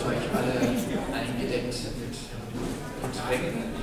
euch alle eingedeckt mit Getränken.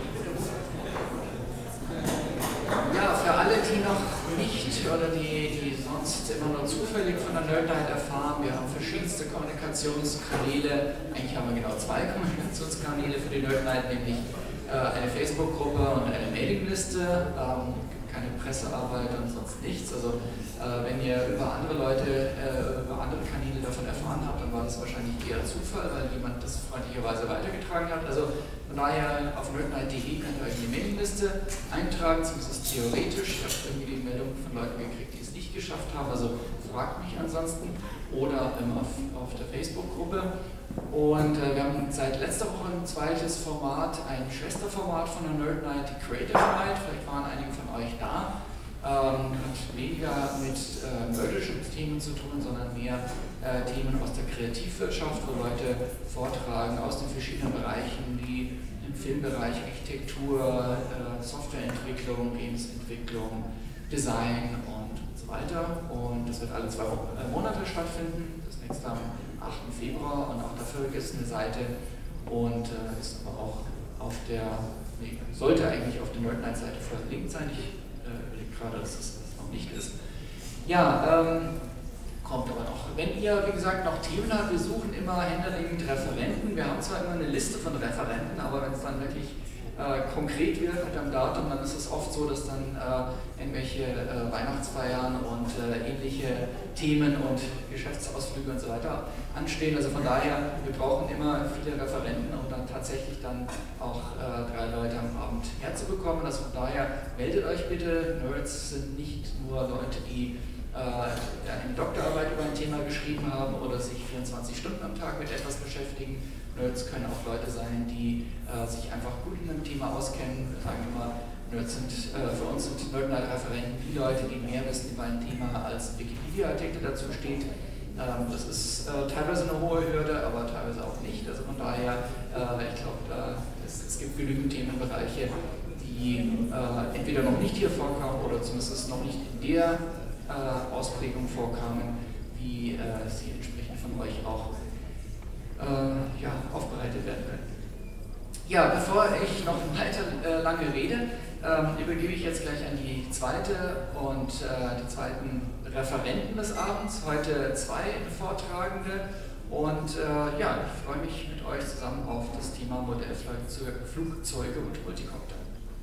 Ja, für alle, die noch nicht oder die sonst immer nur zufällig von der Nerd Night erfahren, wir haben verschiedenste Kommunikationskanäle. Eigentlich haben wir genau 2 Kommunikationskanäle für die Nerd Night, nämlich eine Facebook-Gruppe und eine Mailingliste. Keine Pressearbeit und sonst nichts. Also wenn ihr über andere Leute, über andere Kanäle davon erfahren habt, dann war das wahrscheinlich eher Zufall, weil jemand das freundlicherweise weitergetragen hat. Also von daher auf nerdnight.de könnt ihr euch in die Mailingliste eintragen, zumindest theoretisch. Ich habe irgendwie die Meldung von Leuten gekriegt, die es nicht geschafft haben, also fragt mich ansonsten. Oder auf der Facebook-Gruppe. Und wir haben seit letzter Woche ein zweites Format, ein Schwesterformat von der Nerd Night, die Creative Night. Vielleicht waren einige von euch da. Hat weniger mit nerdischen Themen zu tun, sondern mehr Themen aus der Kreativwirtschaft, wo Leute vortragen aus den verschiedenen Bereichen, wie im Filmbereich Architektur, Softwareentwicklung, Gamesentwicklung, Design und so weiter. Und das wird alle 2 Monate stattfinden. Das nächste am 8. Februar und auch dafür gibt es eine Seite und ist aber auch auf der, sollte eigentlich auf der Nerd Night Seite verlinkt sein. Ich überlege gerade, dass das noch nicht ist. Ja, kommt aber noch. Wenn ihr, wie gesagt, noch Themen habt, wir suchen immer händeringend Referenten. Wir haben zwar immer eine Liste von Referenten, aber wenn es dann wirklich konkret wird mit einem Datum, dann ist es oft so, dass dann irgendwelche Weihnachtsfeiern und ähnliche Themen und Geschäftsausflüge und so weiter anstehen. Also von daher, wir brauchen immer viele Referenten, um dann tatsächlich dann auch 3 Leute am Abend herzubekommen. Also von daher, meldet euch bitte. Nerds sind nicht nur Leute, die eine Doktorarbeit über ein Thema geschrieben haben oder sich 24 Stunden am Tag mit etwas beschäftigen. Nerds können auch Leute sein, die sich einfach gut in einem Thema auskennen. Wir sagen immer, Nerds sind, für uns sind Nerd Night Referenten die Leute, die mehr wissen über ein Thema als Wikipedia-Artikel dazu steht. Das ist teilweise eine hohe Hürde, aber teilweise auch nicht. Also von daher, ich glaube, es gibt genügend Themenbereiche, die entweder noch nicht hier vorkamen oder zumindest noch nicht in der Ausprägung vorkamen, wie sie entsprechend von euch auch aufbereitet werden können. Ja, bevor ich noch weiter lange rede, übergebe ich jetzt gleich an die zweite und die zweiten Referenten des Abends. Heute 2 Vortragende und ich freue mich mit euch zusammen auf das Thema Modellflugzeuge und Multicopter.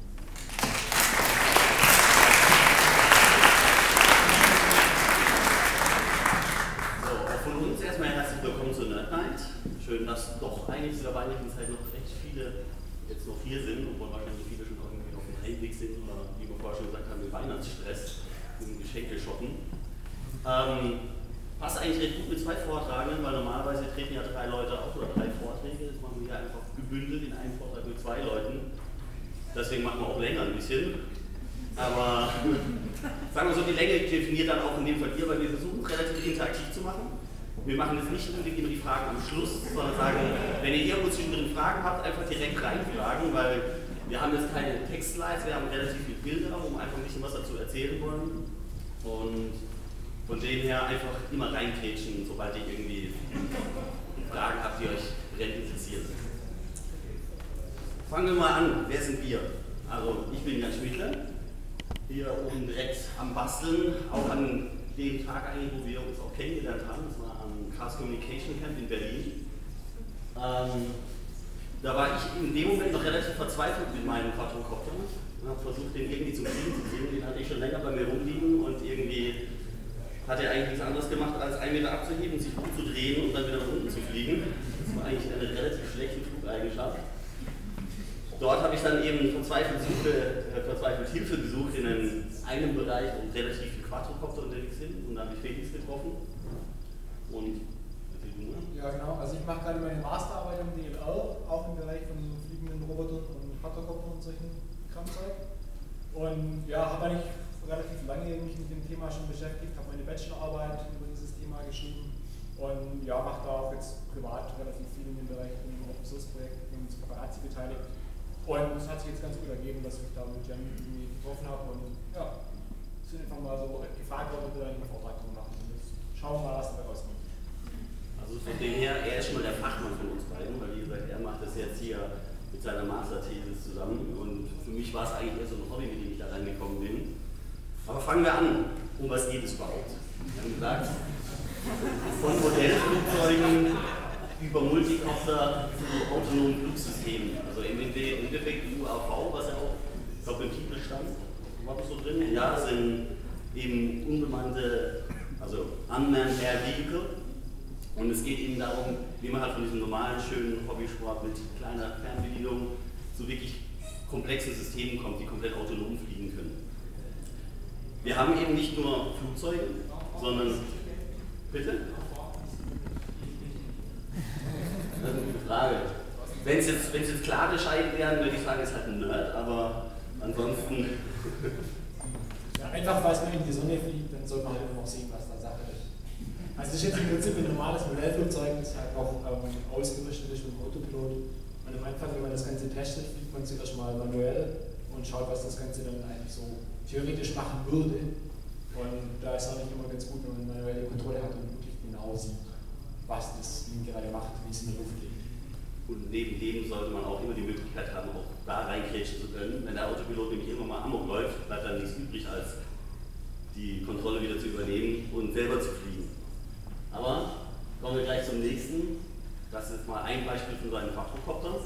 Von uns erstmal herzlich willkommen zur Nerd Night. Schön, dass doch eigentlich zu der weihnachtlichen Zeit noch recht viele jetzt noch hier sind, obwohl wahrscheinlich viele schon irgendwie auf dem Heimweg sind oder wie wir vorher schon gesagt haben, mit Weihnachtsstress, mit Geschenke shoppen. Passt eigentlich recht gut mit 2 Vortragenden, weil normalerweise treten ja 3 Leute auf oder 3 Vorträge. Das machen wir hier einfach gebündelt in einen Vortrag mit 2 Leuten. Deswegen machen wir auch länger ein bisschen. Aber sagen wir so, die Länge definiert dann auch in dem Fall ihr, weil wir versuchen relativ interaktiv zu machen. Wir machen jetzt nicht unbedingt immer die Fragen am Schluss, sondern sagen, wenn ihr irgendwo zwischendrin Fragen habt, einfach direkt reinfragen, weil wir haben jetzt keine Textslides, wir haben relativ viele Bilder, wo wir einfach ein bisschen was dazu erzählen wollen. Und von dem her einfach immer reinkrätschen, sobald ihr irgendwie Fragen habt, die euch brennend interessieren. Fangen wir mal an, wer sind wir? Also ich bin Jan Schmiedle, hier oben direkt am Basteln, auch an dem Tag eigentlich, wo wir uns auch kennengelernt haben, das war am Chaos Communication Camp in Berlin. Da war ich in dem Moment noch relativ verzweifelt mit meinem Quadrocopter und habe versucht, den irgendwie zum Fliegen zu kriegen. Den hatte ich schon länger bei mir rumliegen und irgendwie hat er eigentlich nichts anderes gemacht, als 1 Meter abzuheben, sich gut zu drehen und dann wieder nach unten zu fliegen. Das war eigentlich eine relativ schlechte Flugeigenschaft. Dort habe ich dann eben verzweifelt Hilfe gesucht in einem Bereich, wo relativ viele Quadrocopter unterwegs sind, und da habe ich Felix getroffen. Und ja, genau. Also ich mache gerade meine Masterarbeit im DLR, auch im Bereich von so fliegenden Robotern und Quadrocoptern und solchen Kramzeug. Und ja, habe eigentlich relativ lange mich mit dem Thema schon beschäftigt, habe meine Bachelorarbeit über dieses Thema geschrieben und ja, mache da auch jetzt privat relativ viel in dem Bereich von Open Source Projekten und Paparazzi beteiligt. Und es hat sich jetzt ganz gut ergeben, dass ich da mit Jan irgendwie getroffen habe und ja, sind einfach mal so gefragt worden, ob wir da einen Vortrag zu machen. Und jetzt schauen wir mal, was dabei rauskommt. Also von dem her, er ist schon mal der Fachmann von uns beiden. mit seiner Masterthese zusammen und für mich war es eigentlich eher so ein Hobby, mit dem ich da reingekommen bin. Aber fangen wir an, um was geht es überhaupt? Wir haben gesagt, von Modellflugzeugen über Multicopter zu autonomen Flugsystemen. Also im Endeffekt UAV, was ja auch, ich glaube im Titel stand, war das so drin? Ja, das sind eben unbemannte, also Unmanned Air Vehicle. Und es geht eben darum, wie man halt von diesem normalen, schönen Hobbysport mit kleiner Fernbedienung zu wirklich komplexen Systemen kommt, die komplett autonom fliegen können. Wir haben eben nicht nur Flugzeuge, sondern... Bitte? Das ist eine gute Frage. Wenn es jetzt klare Scheiben wären, würde ich sagen, ist halt ein Nerd, aber ansonsten... Ja, einfach weil es man in die Sonne fliegt, dann soll man halt immer noch sehen, was da Sache ist. Also das ist jetzt im Prinzip ein normales Modellflugzeug, das halt auch ausgerüstet ist mit dem Autopilot. Und am Anfang, wenn man das Ganze testet, fliegt man zuerst mal manuell und schaut, was das Ganze dann eigentlich so theoretisch machen würde. Und da ist auch nicht immer ganz gut, wenn man eine manuelle Kontrolle hat und wirklich genau sieht, was das Ding gerade macht, wie es in der Luft liegt. Und neben dem sollte man auch immer die Möglichkeit haben, auch da reingrätschen zu können. Wenn der Autopilot nämlich immer mal amok läuft, bleibt dann nichts übrig, als die Kontrolle wieder zu übernehmen und selber zu fliegen. Aber kommen wir gleich zum nächsten. Das ist mal ein Beispiel von so einem Quadrocopter.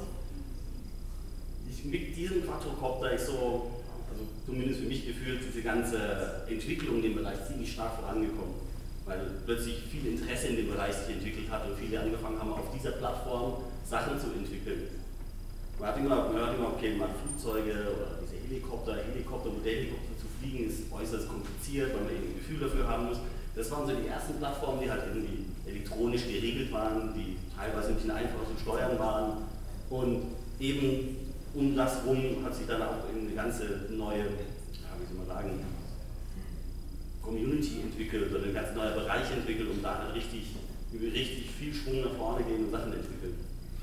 Mit diesem Quadrocopter ist so, also zumindest für mich gefühlt, diese ganze Entwicklung in dem Bereich ziemlich stark vorangekommen. Weil plötzlich viel Interesse in dem Bereich sich entwickelt hat und viele angefangen haben, auf dieser Plattform Sachen zu entwickeln. Man hört immer, okay, man hat Flugzeuge oder diese Modellhelikopter zu fliegen ist äußerst kompliziert, weil man eben ein Gefühl dafür haben muss. Das waren so die ersten Plattformen, die halt irgendwie elektronisch geregelt waren, die teilweise ein bisschen einfacher zu steuern waren. Und eben um das rum hat sich dann auch eine ganze neue, ja, wie soll man sagen, Community entwickelt oder ein ganz neuer Bereich entwickelt, um da halt richtig viel Schwung nach vorne gehen und Sachen entwickeln.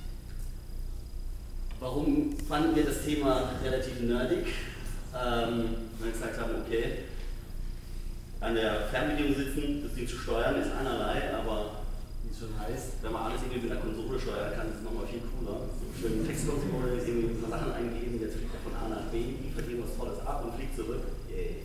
Warum fanden wir das Thema relativ nerdig? Weil wir gesagt haben, okay, an der Fernbedienung sitzen, das Ding zu steuern, ist einerlei, aber wie es schon heißt, wenn man alles irgendwie mit einer Konsole steuern kann, ist es nochmal viel cooler. So schön Textkonsole, ist irgendwie ein paar Sachen eingeben, jetzt fliegt er von A nach B, liefert irgendwas Tolles ab und fliegt zurück. Yay.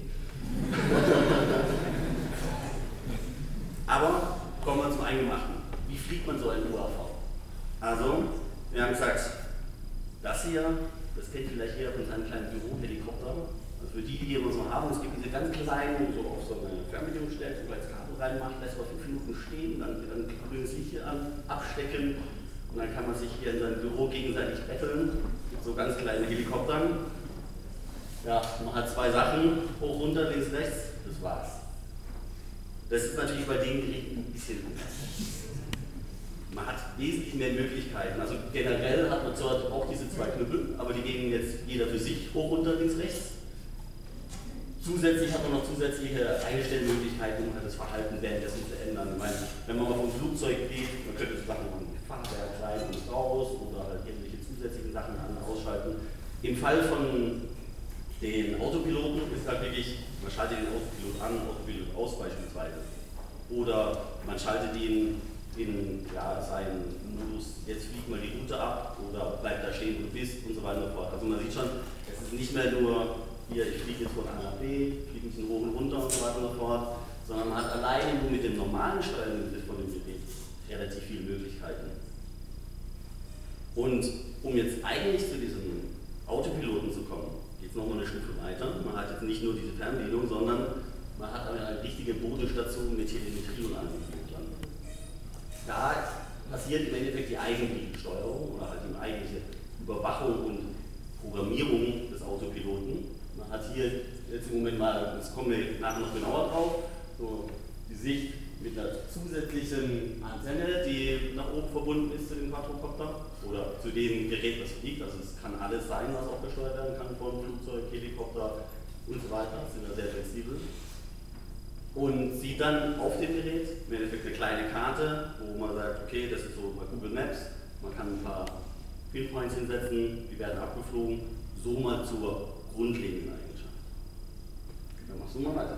Aber kommen wir zum Eingemachten. Wie fliegt man so ein UAV? Also, wir haben gesagt, das hier, das kennt vielleicht jeder von seinem kleinen Bürohelikopter. Also für die wir uns noch haben, es gibt diese ganz kleinen, so auf so eine Fernbedienung stellt, so als Kabel reinmacht, lässt man 5 Minuten stehen, dann wird ein grünes Licht hier an, abstecken und dann kann man sich hier in seinem Büro gegenseitig betteln mit so ganz kleinen Helikoptern. Ja, man hat 2 Sachen, hoch, runter, links, rechts, das war's. Das ist natürlich bei den Geräten ein bisschen anders. Man hat wesentlich mehr Möglichkeiten. Also generell hat man zwar auch diese 2 Knüppel, aber die gehen jetzt jeder für sich, hoch, runter, links, rechts. Zusätzlich hat man noch zusätzliche Einstellmöglichkeiten, um halt das Verhalten währenddessen zu ändern. Ich meine, wenn man mal vom Flugzeug geht, man könnte Sachen machen wie Fahrwerk rein und raus oder halt irgendwelche zusätzlichen Sachen an- und ausschalten. Im Fall von den Autopiloten ist halt wirklich, man schaltet den Autopilot an, Autopilot aus beispielsweise. Oder man schaltet ihn in seinen Modus, jetzt fliegt mal die Route ab oder bleibt da stehen, wo du bist und so weiter und so fort. Also man sieht schon, es ist nicht mehr nur hier, ich fliege jetzt von A nach B, fliege ein bisschen hoch und runter und so weiter und so fort, sondern man hat alleine nur mit dem normalen Steuern von dem Gerät relativ viele Möglichkeiten. Und um jetzt eigentlich zu diesem Autopiloten zu kommen, geht es nochmal eine Stufe weiter. Man hat jetzt nicht nur diese Fernbedienung, sondern man hat eine richtige Bodenstation mit Telemetrie und allem dran. Da passiert im Endeffekt die eigentliche Steuerung oder halt die eigentliche Überwachung und Programmierung des Autopiloten. Man hat hier jetzt im Moment mal, das kommen wir nachher noch genauer drauf, so die Sicht mit einer zusätzlichen Antenne, die nach oben verbunden ist zu dem Quadrocopter oder zu dem Gerät, das fliegt. Also es kann alles sein, was auch gesteuert werden kann von Flugzeug, Helikopter und so weiter. Das sind da sehr flexibel. Und sieht dann auf dem Gerät im Endeffekt eine kleine Karte, wo man sagt, okay, das ist so bei Google Maps, man kann ein paar Pinpoints hinsetzen, die werden abgeflogen, so mal zur grundlegenden Eigenschaft. Dann machst du mal weiter.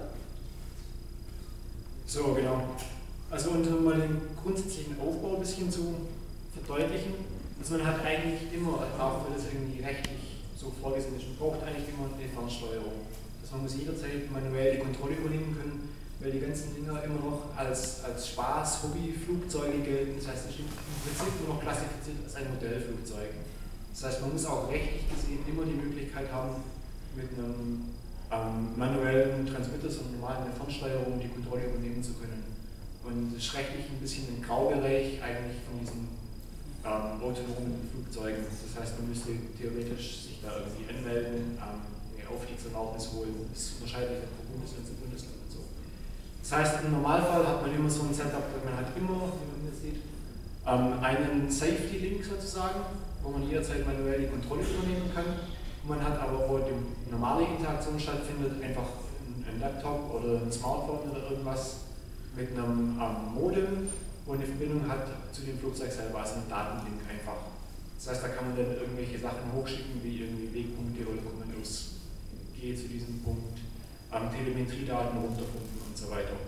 So, genau. Also um mal den grundsätzlichen Aufbau ein bisschen zu verdeutlichen. Also man hat eigentlich immer, auch wenn das irgendwie rechtlich so vorgesehen ist, man braucht eigentlich immer eine Fernsteuerung. Also man muss jederzeit manuell die Kontrolle übernehmen können, weil die ganzen Dinger immer noch als Spaß, Hobby-Flugzeuge gelten. Das heißt, es ist im Prinzip nur noch klassifiziert als ein Modellflugzeug. Das heißt, man muss auch rechtlich gesehen immer die Möglichkeit haben, mit einem manuellen Transmitter, so normalen Fernsteuerung, die Kontrolle übernehmen zu können. Und das ist rechtlich ein bisschen im Graubereich eigentlich von diesen autonomen Flugzeugen. Das heißt, man müsste theoretisch sich da irgendwie anmelden, eine Aufstiegserlaubnis holen. Das unterscheidet sich von Bundesland zu Bundesland und so. Das heißt, im Normalfall hat man immer so ein Setup, man hat immer, wie man hier sieht, einen Safety-Link sozusagen, wo man jederzeit manuell die Kontrolle übernehmen kann. Man hat aber, wo die normale Interaktion stattfindet, einfach ein Laptop oder ein Smartphone oder irgendwas mit einem Modem, wo eine Verbindung hat zu dem Flugzeug selber, also ein Datenlink einfach. Das heißt, da kann man dann irgendwelche Sachen hochschicken, wie irgendwie Wegpunkte oder Kommandos. Gehe zu diesem Punkt, Telemetriedaten runterfunken und so weiter.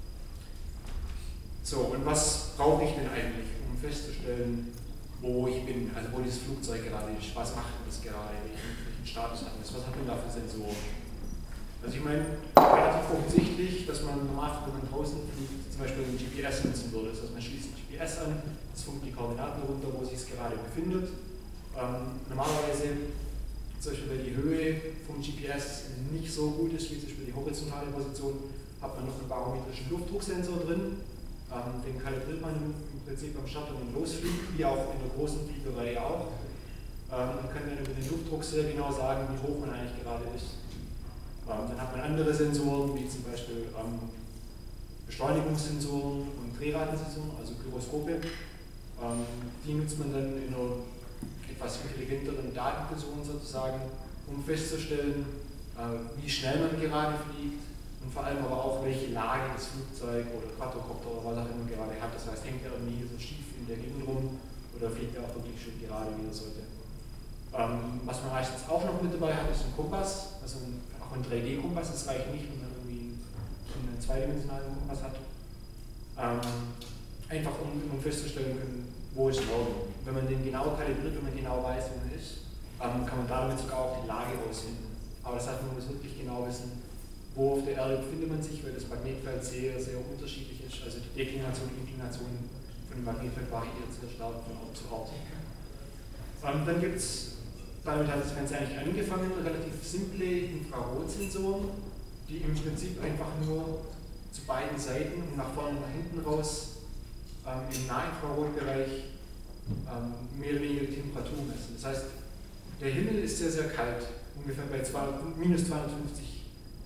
So, und was brauche ich denn eigentlich, um festzustellen, wo ich bin, also wo dieses Flugzeug gerade ist, was macht das gerade, welchen Status hat das, was hat man da für Sensoren? Also ich meine, relativ offensichtlich, dass man normal, wenn man draußen fliegt, zum Beispiel ein GPS nutzen würde. Das heißt, man schließt ein GPS an, es funkt die Koordinaten runter, wo sich es gerade befindet. Normalerweise, zum Beispiel weil die Höhe vom GPS nicht so gut ist, wie zum Beispiel die horizontale Position, hat man noch einen barometrischen Luftdrucksensor drin. Den kalibriert man im Prinzip am Start, wenn man losfliegt, wie auch in der großen Fliegerei auch. Man kann dann über den Luftdruck sehr genau sagen, wie hoch man eigentlich gerade ist. Dann hat man andere Sensoren, wie zum Beispiel Beschleunigungssensoren und Drehratensensoren, also Gyroskope. Die nutzt man dann in einer etwas intelligenteren Datenfusion sozusagen, um festzustellen, wie schnell man gerade fliegt und vor allem aber auch, welche Lage das Flugzeug oder Quadrocopter oder was auch immer gerade hat. Das heißt, hängt er irgendwie so schief in der Gegend rum oder fliegt er auch wirklich schön gerade, wie er sollte. Was man meistens auch noch mit dabei hat, ist ein Kompass, also auch ein 3D-Kompass. Das reicht nicht, wenn man irgendwie einen zweidimensionalen Kompass hat. Einfach um festzustellen können, wo ist Norden. Wenn man den genau kalibriert, wenn man genau weiß, wo man ist, kann man damit sogar auch die Lage rausfinden. Aber das heißt, man muss wirklich genau wissen, wo auf der Erde befindet man sich, weil das Magnetfeld sehr, sehr unterschiedlich ist. Also die Deklination und Inklination von dem Magnetfeld variiert sehr stark von Ort zu Ort. Dann gibt es, damit hat das Ganze eigentlich angefangen, relativ simple Infrarotsensoren, die im Prinzip einfach nur zu beiden Seiten und nach vorne und nach hinten raus im Nahinfrarotbereich mehr oder weniger die Temperatur messen. Das heißt, der Himmel ist sehr, sehr kalt, ungefähr bei minus 250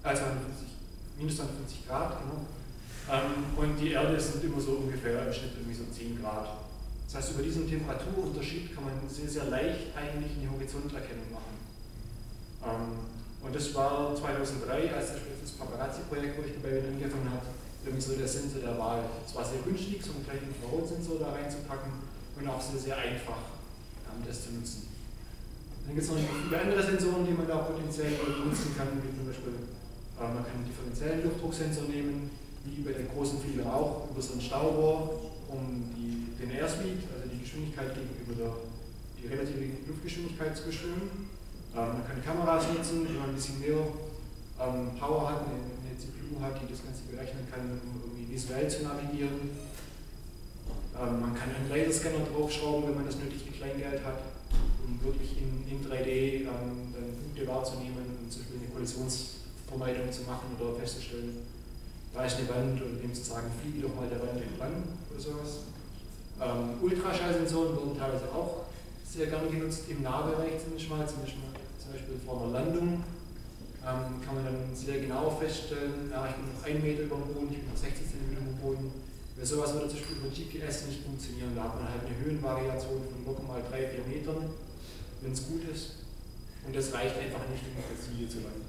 Grad, genau. Und die Erde sind immer so ungefähr im Schnitt irgendwie so 10 Grad. Das heißt, über diesen Temperaturunterschied kann man sehr, sehr leicht eigentlich eine Horizonterkennung machen. Und das war 2003, als das Paparazzi-Projekt, wo ich dabei wieder angefangen habe, irgendwie so der Sensor der Wahl. Es war sehr günstig, so einen kleinen Infrarotsensor da reinzupacken und auch sehr, sehr einfach, das zu nutzen. Dann gibt es noch viele andere Sensoren, die man da potenziell nutzen kann, wie zum Beispiel, man kann einen differenziellen Luftdrucksensor nehmen, wie bei den großen Fliegern auch, über so ein Staurohr, um den Airspeed, also die Geschwindigkeit gegenüber die relative Luftgeschwindigkeit zu bestimmen. Man kann Kameras nutzen, wenn man ein bisschen mehr Power hat, eine CPU hat, die das Ganze berechnen kann, um irgendwie visuell zu navigieren. Man kann einen Laserscanner draufschrauben, wenn man das nötige Kleingeld hat, um wirklich in 3D dann Punkte wahrzunehmen und zum Beispiel eine Kollisionsvermeidung zu machen oder festzustellen, da ist eine Wand oder dem zu sagen, fliege doch mal der Wand entlang oder sowas. Ultraschallsensoren werden teilweise auch sehr gerne genutzt, im Nahbereich zum Beispiel vor einer Landung. Kann man dann sehr genau feststellen, ja, ich bin noch 1 Meter über dem Boden, ich bin noch 60 cm über dem Boden. Weil sowas würde zum Beispiel über GPS nicht funktionieren. Da hat man halt eine Höhenvariation von locker mal 3-4 Metern, wenn es gut ist. Und das reicht einfach nicht, um auf der Ziele zu landen.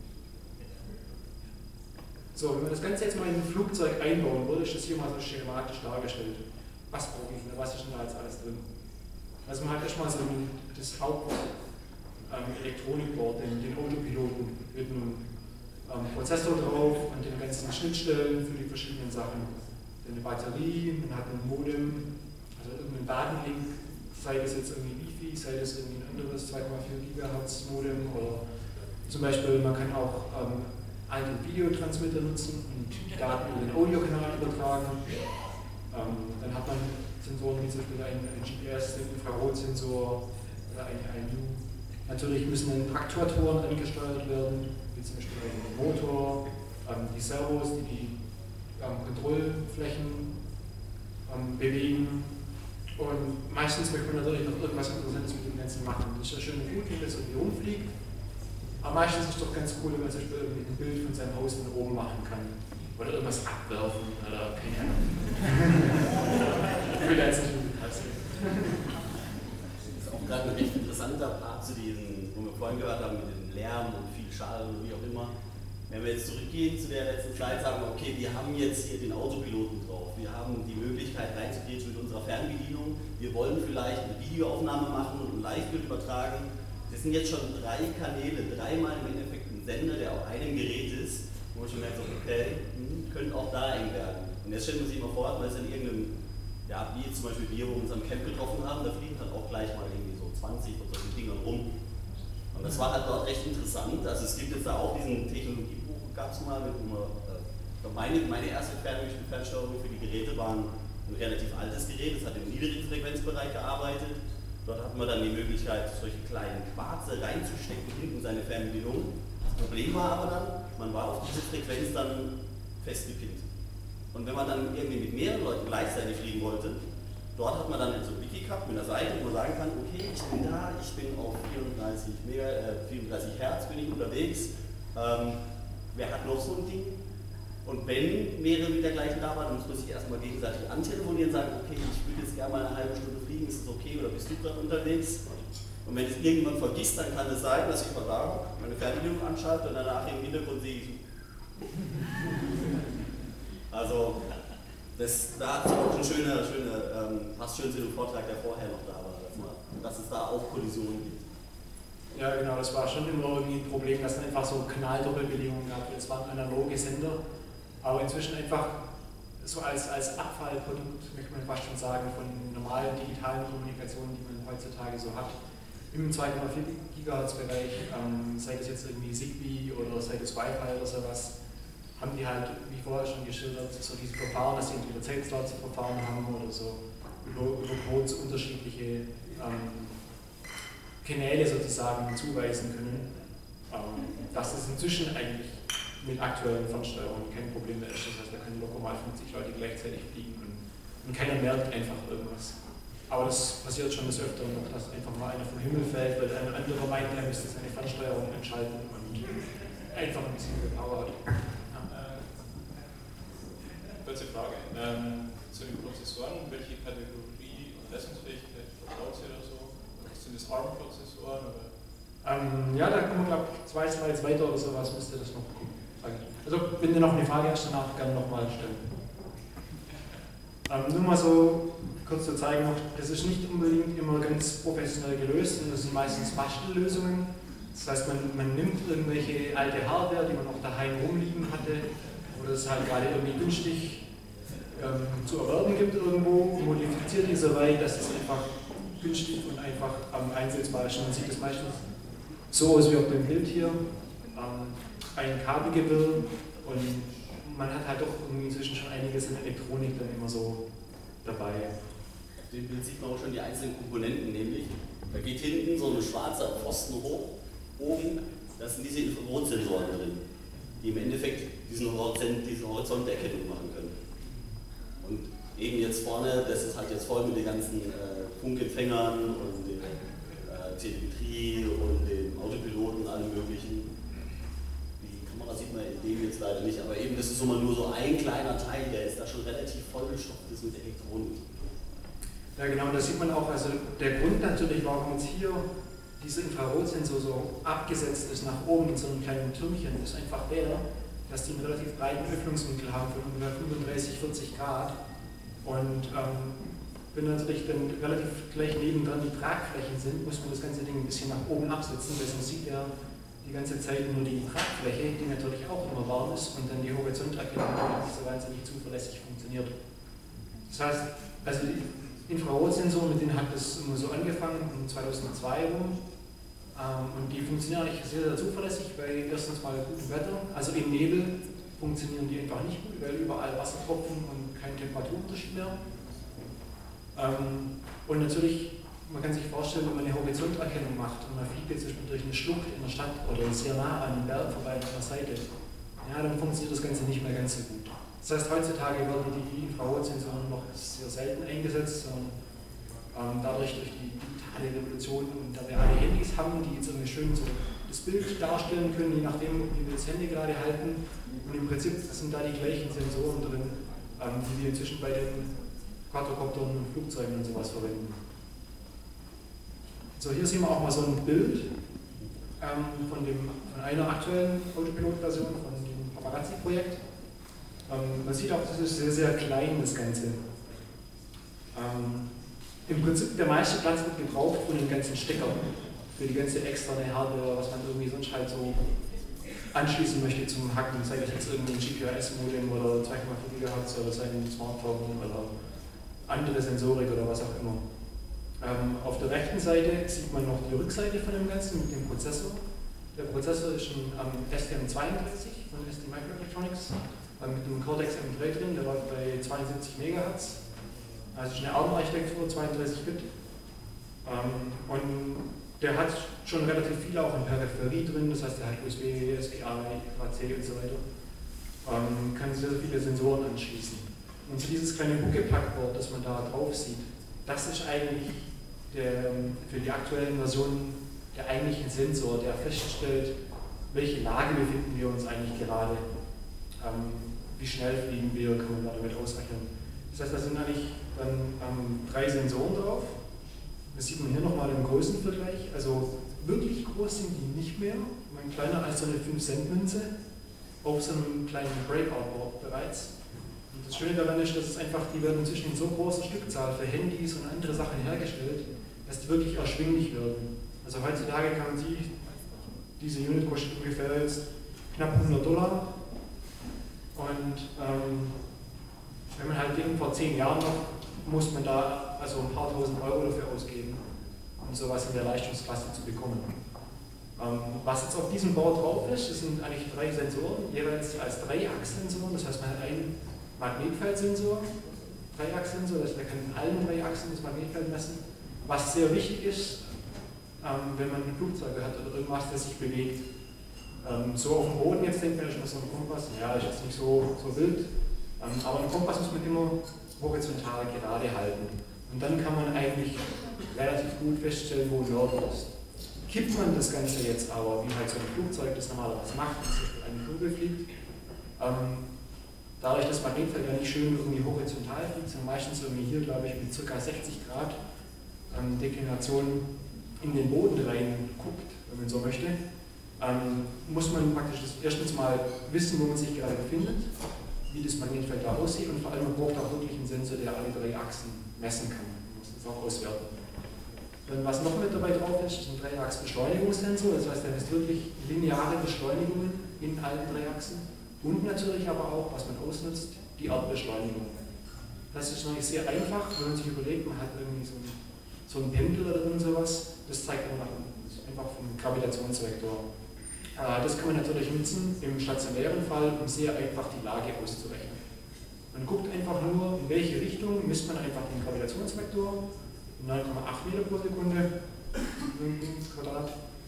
So, wenn man das Ganze jetzt mal in ein Flugzeug einbauen würde, ist das hier mal so schematisch dargestellt. Was brauche ich denn, was ist denn da jetzt alles drin? Also man hat erstmal so das Haupt-Elektronikboard, den Autopiloten mit einem Prozessor drauf und den ganzen Schnittstellen für die verschiedenen Sachen. Eine Batterie, man hat ein Modem, also irgendeinen Datenlink sei das jetzt irgendwie Wi-Fi, sei das irgendwie ein anderes 2,4 GHz Modem oder zum Beispiel man kann auch alte Videotransmitter nutzen und die Daten über den Audiokanal übertragen. Dann hat man Sensoren wie zum Beispiel ein GPS, den Infrarotsensor oder ein IMU. Natürlich müssen dann Aktuatoren angesteuert werden, wie zum Beispiel ein Motor, die Servos, die Kontrollflächen bewegen. Und meistens möchte man natürlich noch irgendwas Interessantes mit dem Ganzen machen. Das ist ja schön und gut, wenn das irgendwie rumfliegt. Aber meistens ist es doch ganz cool, wenn man zum Beispiel irgendwie ein Bild von seinem Haus von oben machen kann. Oder irgendwas abwerfen oder keine Ahnung. Ich will da jetzt nicht in Details gehen. Das ist auch gerade ein recht interessanter Part zu diesen, wo wir vorhin gehört haben, mit dem Lärm und viel Schall und wie auch immer. Wenn wir jetzt zurückgehen zu der letzten Slide, sagen wir, okay, wir haben jetzt hier den Autopiloten drauf. Wir haben die Möglichkeit reinzugehen mit unserer Fernbedienung. Wir wollen vielleicht eine Videoaufnahme machen und ein Live-Bild übertragen. Das sind jetzt schon 3 Kanäle, 3-mal im Endeffekt ein Sender, der auf einem Gerät ist, wo man schon merkt, okay, könnte auch da eng werden. Und jetzt stellen wir sich mal vor, man ist in irgendeinem, ja, wie zum Beispiel wir, wo wir uns am Camp getroffen haben, da fliegen halt auch gleich mal irgendwie so 20 von solchen Dingern rum. Und das war halt dort recht interessant. Also es gibt jetzt da auch diesen Technologiebuch, gab es mal, meine erste Fernsteuerung für die Geräte war ein relativ altes Gerät, das hat im niedrigen Frequenzbereich gearbeitet. Dort hatten wir dann die Möglichkeit, solche kleinen Quarze reinzustecken hinten in seine Fernbedienung. Das Problem war aber dann, man war auf diese Frequenz dann festgepinnt. Und wenn man dann irgendwie mit mehreren Leuten gleichzeitig fliegen wollte, dort hat man dann so ein Wiki gehabt mit einer Seite, wo man sagen kann, okay, ich bin da, ich bin auf 34 Hertz bin ich unterwegs. Wer hat noch so ein Ding? Und wenn mehrere mit der gleichen da waren, dann muss man sich erstmal gegenseitig antelefonieren und sagen, okay, ich würde jetzt gerne mal eine halbe Stunde fliegen, ist das okay oder bist du gerade unterwegs? Und wenn es irgendjemand vergisst, dann kann es sein, dass ich mal da meine Fernbedienung anschalte und danach im Hintergrund sehe ich. Also, da hat es auch eine passt schön zu dem Vortrag, der vorher noch da war, dass es da auch Kollisionen gibt. Ja, genau, das war schon immer irgendwie ein Problem, dass es einfach so Knalldoppelbelegungen gab. Das waren analoge Sender, aber inzwischen einfach so als Abfallprodukt, möchte man fast schon sagen, von normalen digitalen Kommunikationen, die man heutzutage so hat. Im 2,4 GHz Bereich, sei das jetzt irgendwie Zigbee oder sei das Wi-Fi oder sowas, haben die halt, wie vorher schon geschildert, so diese Verfahren, dass sie entweder Zeitslotz-Verfahren haben oder so über Codes unterschiedliche Kanäle sozusagen zuweisen können, dass es inzwischen eigentlich mit aktuellen Fernsteuerungen kein Problem mehr ist. Das heißt, da können locker mal 50 Leute gleichzeitig fliegen und keiner merkt einfach irgendwas. Aber das passiert schon des Öfteren noch, dass einfach mal einer vom Himmel fällt, weil ein anderer meint, er müsste seine Fernsteuerung entschalten und einfach ein bisschen Power hat. Kurze Frage. Zu den Prozessoren, welche Kategorie und Leistungsfähigkeit vertraut ihr oder so? Sind das ARM-Prozessoren? Ja, da kommen wir, glaube ich, 2 Slides weiter oder sowas, müsste das noch kommen. Also, wenn du noch eine Frage hast, danach gerne nochmal stellen. Nur mal so kurz zu zeigen, das ist nicht unbedingt immer ganz professionell gelöst, sondern das sind meistens Bastellösungen. Das heißt, man nimmt irgendwelche alte Hardware, die man auch daheim rumliegen hatte, oder es halt gerade irgendwie günstig zu erwerben gibt irgendwo, modifiziert die so weit, dass es einfach günstig und einfach einsetzbar ist. Man sieht es meistens so aus wie auf dem Bild hier, ein Kabelgewirr und man hat halt doch irgendwie inzwischen schon einiges in Elektronik dann immer so dabei. Auf dem Bild sieht man auch schon die einzelnen Komponenten, nämlich da geht hinten so ein schwarzer Pfosten hoch, oben, das sind diese Infrarotsensoren drin, die im Endeffekt diese Horizonterkennung machen können. Und eben jetzt vorne, das ist halt jetzt voll mit den ganzen Funkempfängern und den Telemetrie und dem Autopiloten und allem möglichen. Die Kamera sieht man in dem jetzt leider nicht, aber eben das ist immer nur so ein kleiner Teil, der ist da schon relativ vollgestopft ist mit Elektronik. Ja genau, und das sieht man auch, also der Grund natürlich, warum jetzt hier dieser Infrarotsensor so abgesetzt ist nach oben in so einem kleinen Türmchen, ist einfach der, dass die einen relativ breiten Öffnungswinkel haben von ungefähr 35, 40 Grad. Und wenn natürlich dann relativ gleich nebendran die Tragflächen sind, muss man das ganze Ding ein bisschen nach oben absetzen, weil sonst sieht ja die ganze Zeit nur die Tragfläche, die natürlich auch immer warm ist und dann die Horizonterkennung nicht so wahnsinnig zuverlässig funktioniert. Das heißt, also Infrarotsensoren, mit denen hat es immer so angefangen, um 2002 rum. Und die funktionieren eigentlich sehr, sehr zuverlässig bei erstens mal gutem Wetter. Also im Nebel funktionieren die einfach nicht gut, weil überall Wassertropfen und kein Temperaturunterschied mehr. Und natürlich, man kann sich vorstellen, wenn man eine Horizonterkennung macht und man fliegt jetzt durch eine Schlucht in der Stadt oder sehr nah an einem Berg vorbei an der Seite, ja, dann funktioniert das Ganze nicht mehr ganz so gut. Das heißt, heutzutage werden die Infrarotsensoren noch sehr selten eingesetzt, sondern dadurch durch die digitale Revolution und da wir alle Handys haben, die jetzt irgendwie schön so das Bild darstellen können, je nachdem, wie wir das Handy gerade halten. Und im Prinzip sind da die gleichen Sensoren drin, die wir inzwischen bei den Quadrocoptern und Flugzeugen und sowas verwenden. So, hier sehen wir auch mal so ein Bild von einer aktuellen Autopilot-Version von dem Paparazzi-Projekt. Man sieht auch, das ist sehr, sehr klein, das Ganze. Im Prinzip der meiste Platz wird gebraucht von den ganzen Steckern für die ganze externe Hardware, was man irgendwie sonst halt so anschließen möchte zum Hacken, sei das jetzt irgendwie ein GPS-Modem oder 2,4 GHz oder sein Smartphone oder andere Sensorik oder was auch immer. Auf der rechten Seite sieht man noch die Rückseite von dem Ganzen mit dem Prozessor. Der Prozessor ist ein STM32 von ST Microelectronics mit dem Cortex M3 drin, der läuft bei 72 MHz. Also eine ARM-Architektur, 32 Bit. Und der hat schon relativ viel auch in Peripherie drin, das heißt, der hat USB, SPI, AC und so weiter. Kann sehr viele Sensoren anschließen. Und so dieses kleine Huckepackboard, das man da drauf sieht, das ist eigentlich für die aktuellen Versionen der eigentliche Sensor, der feststellt, welche Lage befinden wir uns eigentlich gerade, wie schnell fliegen wir, kann man damit ausrechnen. Das heißt, da sind eigentlich dann 3 Sensoren drauf. Das sieht man hier nochmal im Größenvergleich. Also wirklich groß sind die nicht mehr, kleiner als so eine 5-Cent-Münze auf so einem kleinen Breakout-Board bereits. Und das Schöne daran ist, dass es einfach, die werden inzwischen in so großer Stückzahl für Handys und andere Sachen hergestellt, dass die wirklich erschwinglich werden. Also heutzutage kann man diese Unit kostet ungefähr jetzt knapp $100. Und wenn man halt denkt, vor 10 Jahren noch, muss man da also ein paar tausend Euro dafür ausgeben, um sowas in der Leistungsklasse zu bekommen. Was jetzt auf diesem Board drauf ist, das sind eigentlich 3 Sensoren, jeweils als Dreiachssensoren, das heißt man hat einen Magnetfeldsensor, Dreiachssensor, das heißt man kann in allen 3 Achsen das Magnetfeld messen, was sehr wichtig ist, wenn man Flugzeuge hat oder irgendwas, das sich bewegt. So auf dem Boden jetzt denkt man, das ist so ein Kompass, ja, ist jetzt nicht so wild, aber einen Kompass muss man immer horizontal gerade halten. Und dann kann man eigentlich relativ gut feststellen, wo Norden ist. Kippt man das Ganze jetzt aber, wie halt so ein Flugzeug das normalerweise macht, wenn zum Beispiel eine Kugel fliegt, dadurch, dass Magnetfeld ja nicht schön irgendwie horizontal fliegt, sondern meistens irgendwie hier, glaube ich, mit ca. 60 Grad Deklination in den Boden rein guckt, wenn man so möchte, muss man praktisch erstens mal wissen, wo man sich gerade befindet, wie das Magnetfeld da aussieht und vor allem man braucht auch wirklich einen Sensor, der alle 3 Achsen messen kann. Man muss das auch auswerten. Dann, was noch mit dabei drauf ist, ist ein 3-Achs-Beschleunigungssensor, das heißt, der misst wirklich lineare Beschleunigungen in allen 3 Achsen und natürlich aber auch, was man ausnutzt, die Erdbeschleunigung. Das ist noch nicht sehr einfach, wenn man sich überlegt, man hat irgendwie so ein Pendel oder sowas, das zeigt man nach unten. Das ist einfach vom Gravitationsvektor. Das kann man natürlich nutzen im stationären Fall, um sehr einfach die Lage auszurechnen. Man guckt einfach nur, in welche Richtung, misst man einfach den Gravitationsvektor, 9,8 Meter pro Sekunde, Quadrat,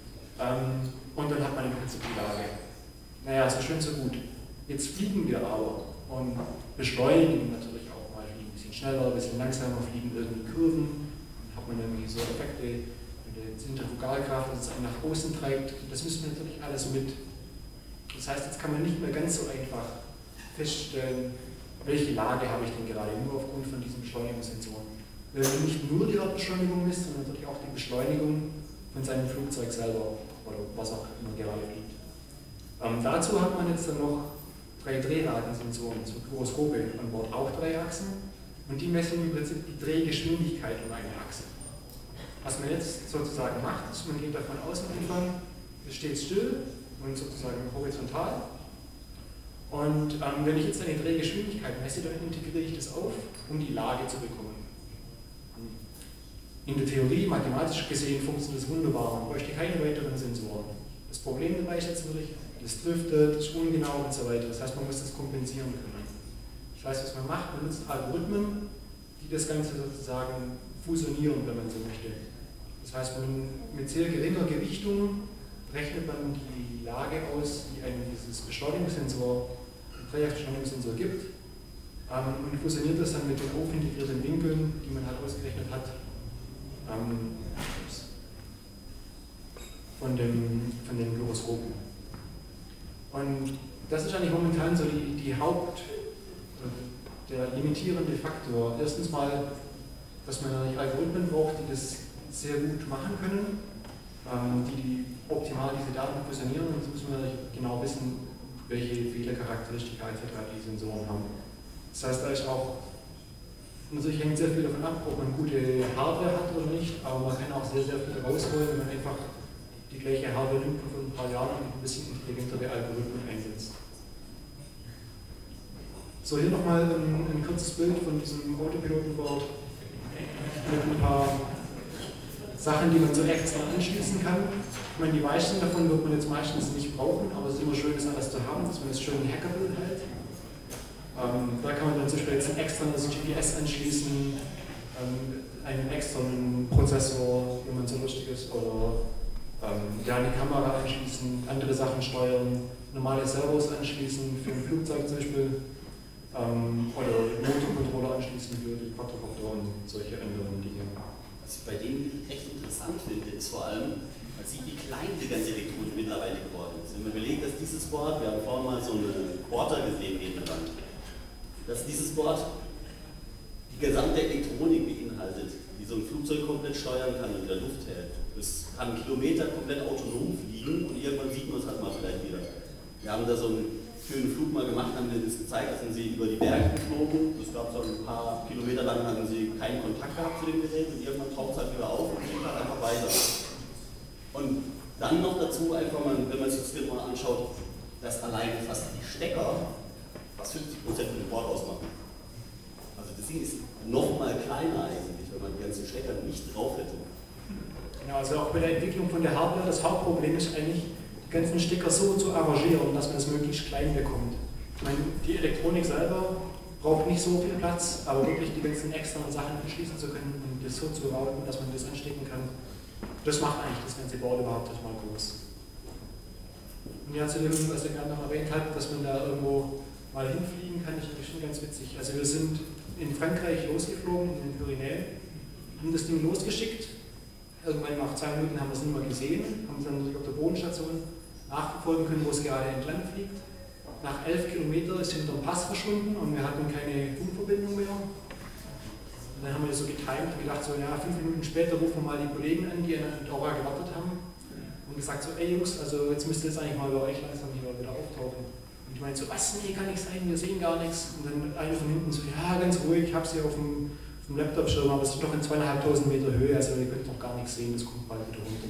und dann hat man im Prinzip die Lage. Naja, so schön, so gut. Jetzt fliegen wir aber und beschleunigen natürlich auch mal, fliegen ein bisschen schneller, ein bisschen langsamer, fliegen irgendwie Kurven, dann hat man irgendwie so Effekte, die Zentrifugalkraft, dass es einen nach außen treibt, das müssen wir natürlich alles mit. Das heißt, jetzt kann man nicht mehr ganz so einfach feststellen, welche Lage habe ich denn gerade, nur aufgrund von diesen Beschleunigungssensoren. Wenn man nicht nur die Erdbeschleunigung misst, sondern natürlich auch die Beschleunigung von seinem Flugzeug selber oder was auch immer gerade fliegt. Dazu hat man jetzt dann noch 3 Drehratensensoren, so Gyroskope an Bord, auch 3 Achsen, und die messen im Prinzip die Drehgeschwindigkeit um eine Achse. Was man jetzt sozusagen macht, ist, man geht davon aus am Anfang, es steht still und sozusagen horizontal. Und wenn ich jetzt eine Drehgeschwindigkeit messe, dann integriere ich das auf, um die Lage zu bekommen. In der Theorie, mathematisch gesehen, funktioniert das wunderbar. Man bräuchte keine weiteren Sensoren. Das Problem dabei ist jetzt wirklich, das driftet, das ist ungenau und so weiter. Das heißt, man muss das kompensieren können. Das heißt, was man macht, man nutzt Algorithmen, die das Ganze sozusagen fusionieren, wenn man so möchte. Das heißt, mit sehr geringer Gewichtung rechnet man die Lage aus, die einem dieses Beschleunigungssensor, Dreiecksbeschleunigungssensor gibt, und fusioniert das dann mit den hochintegrierten Winkeln, die man halt ausgerechnet hat, von den Gyroskopen. Und das ist eigentlich momentan so die der limitierende Faktor. Erstens mal, dass man natürlich Algorithmen braucht, die das sehr gut machen können, die optimal diese Daten fusionieren, und jetzt müssen wir genau wissen, welche Fehlercharakteristika etc. die Sensoren haben. Das heißt, da ist auch, natürlich hängt sehr viel davon ab, ob man gute Hardware hat oder nicht, aber man kann auch sehr, sehr viel rausholen, wenn man einfach die gleiche Hardware nimmt und vor ein paar Jahren und ein bisschen intelligentere Algorithmen einsetzt. So, hier nochmal ein kurzes Bild von diesem Autopilotenboard mit ein paar Sachen, die man so extra anschließen kann. Ich meine, die meisten davon wird man jetzt meistens nicht brauchen, aber es ist immer schön, das alles zu haben, dass man das schön hackable hält. Da kann man dann zum Beispiel jetzt ein externes GPS anschließen, einen externen Prozessor, wenn man so lustig ist, oder eine Kamera anschließen, andere Sachen steuern, normale Servos anschließen für ein Flugzeug zum Beispiel, oder Motorcontroller anschließen für die Quadrocopter und solche anderen Dinge. Was ich bei denen recht interessant finde, ist vor allem, man sieht, wie klein die ganze Elektronik mittlerweile geworden ist. Wenn man überlegt, dass dieses Board, wir haben vorhin mal so eine Quarter gesehen nebendran, dass dieses Board die gesamte Elektronik beinhaltet, die so ein Flugzeug komplett steuern kann und in der Luft hält. Es kann Kilometer komplett autonom fliegen und irgendwann sieht man es halt mal vielleicht wieder. Wir haben da so einen schönen Flug mal gemacht, haben wir das gezeigt, da sind sie über die Berge geflogen. Das gab so ein paar Kilometer lang, hatten sie keinen Kontakt gehabt zu dem Gerät und irgendwann taucht es halt wieder auf und fliegt halt einfach weiter. Und dann noch dazu einfach mal, wenn man sich das mal anschaut, dass alleine fast die Stecker was 50% von dem Board ausmachen. Also das Ding ist noch mal kleiner eigentlich, wenn man die ganzen Stecker nicht drauf hätte. Genau, also auch bei der Entwicklung von der Hardware, das Hauptproblem ist eigentlich, die ganzen Stecker so zu arrangieren, dass man das möglichst klein bekommt. Ich meine, die Elektronik selber braucht nicht so viel Platz, aber wirklich die ganzen externen Sachen anschließen zu können und das so zu bauen, dass man das anstecken kann, das macht eigentlich das ganze Board überhaupt erstmal groß. Und ja, zu dem, was er gerade noch erwähnt hat, dass man da irgendwo mal hinfliegen kann, ist schon ganz witzig. Also wir sind in Frankreich losgeflogen, in den Pyrenäen, haben das Ding losgeschickt. Irgendwann nach 2 Minuten haben wir es nicht mehr gesehen, haben es dann auf der Bodenstation nachverfolgen können, wo es gerade entlang fliegt. Nach 11 Kilometern ist hinter dem Pass verschwunden und wir hatten keine Funkverbindung mehr. Und dann haben wir das so getimt und gedacht, so, ja, 5 Minuten später rufen wir mal die Kollegen an, die in Andorra gewartet haben, und gesagt so, ey Jungs, also jetzt müsste es eigentlich mal bei euch langsam wieder auftauchen. Und ich meinte so, was, nee, kann nicht sein, wir sehen gar nichts. Und dann einer von hinten so, ja, ganz ruhig, ich hab's hier auf dem Laptop-Schirm, aber es ist doch in 2.500 Meter Höhe, also ihr könnt noch gar nichts sehen, das kommt bald wieder runter.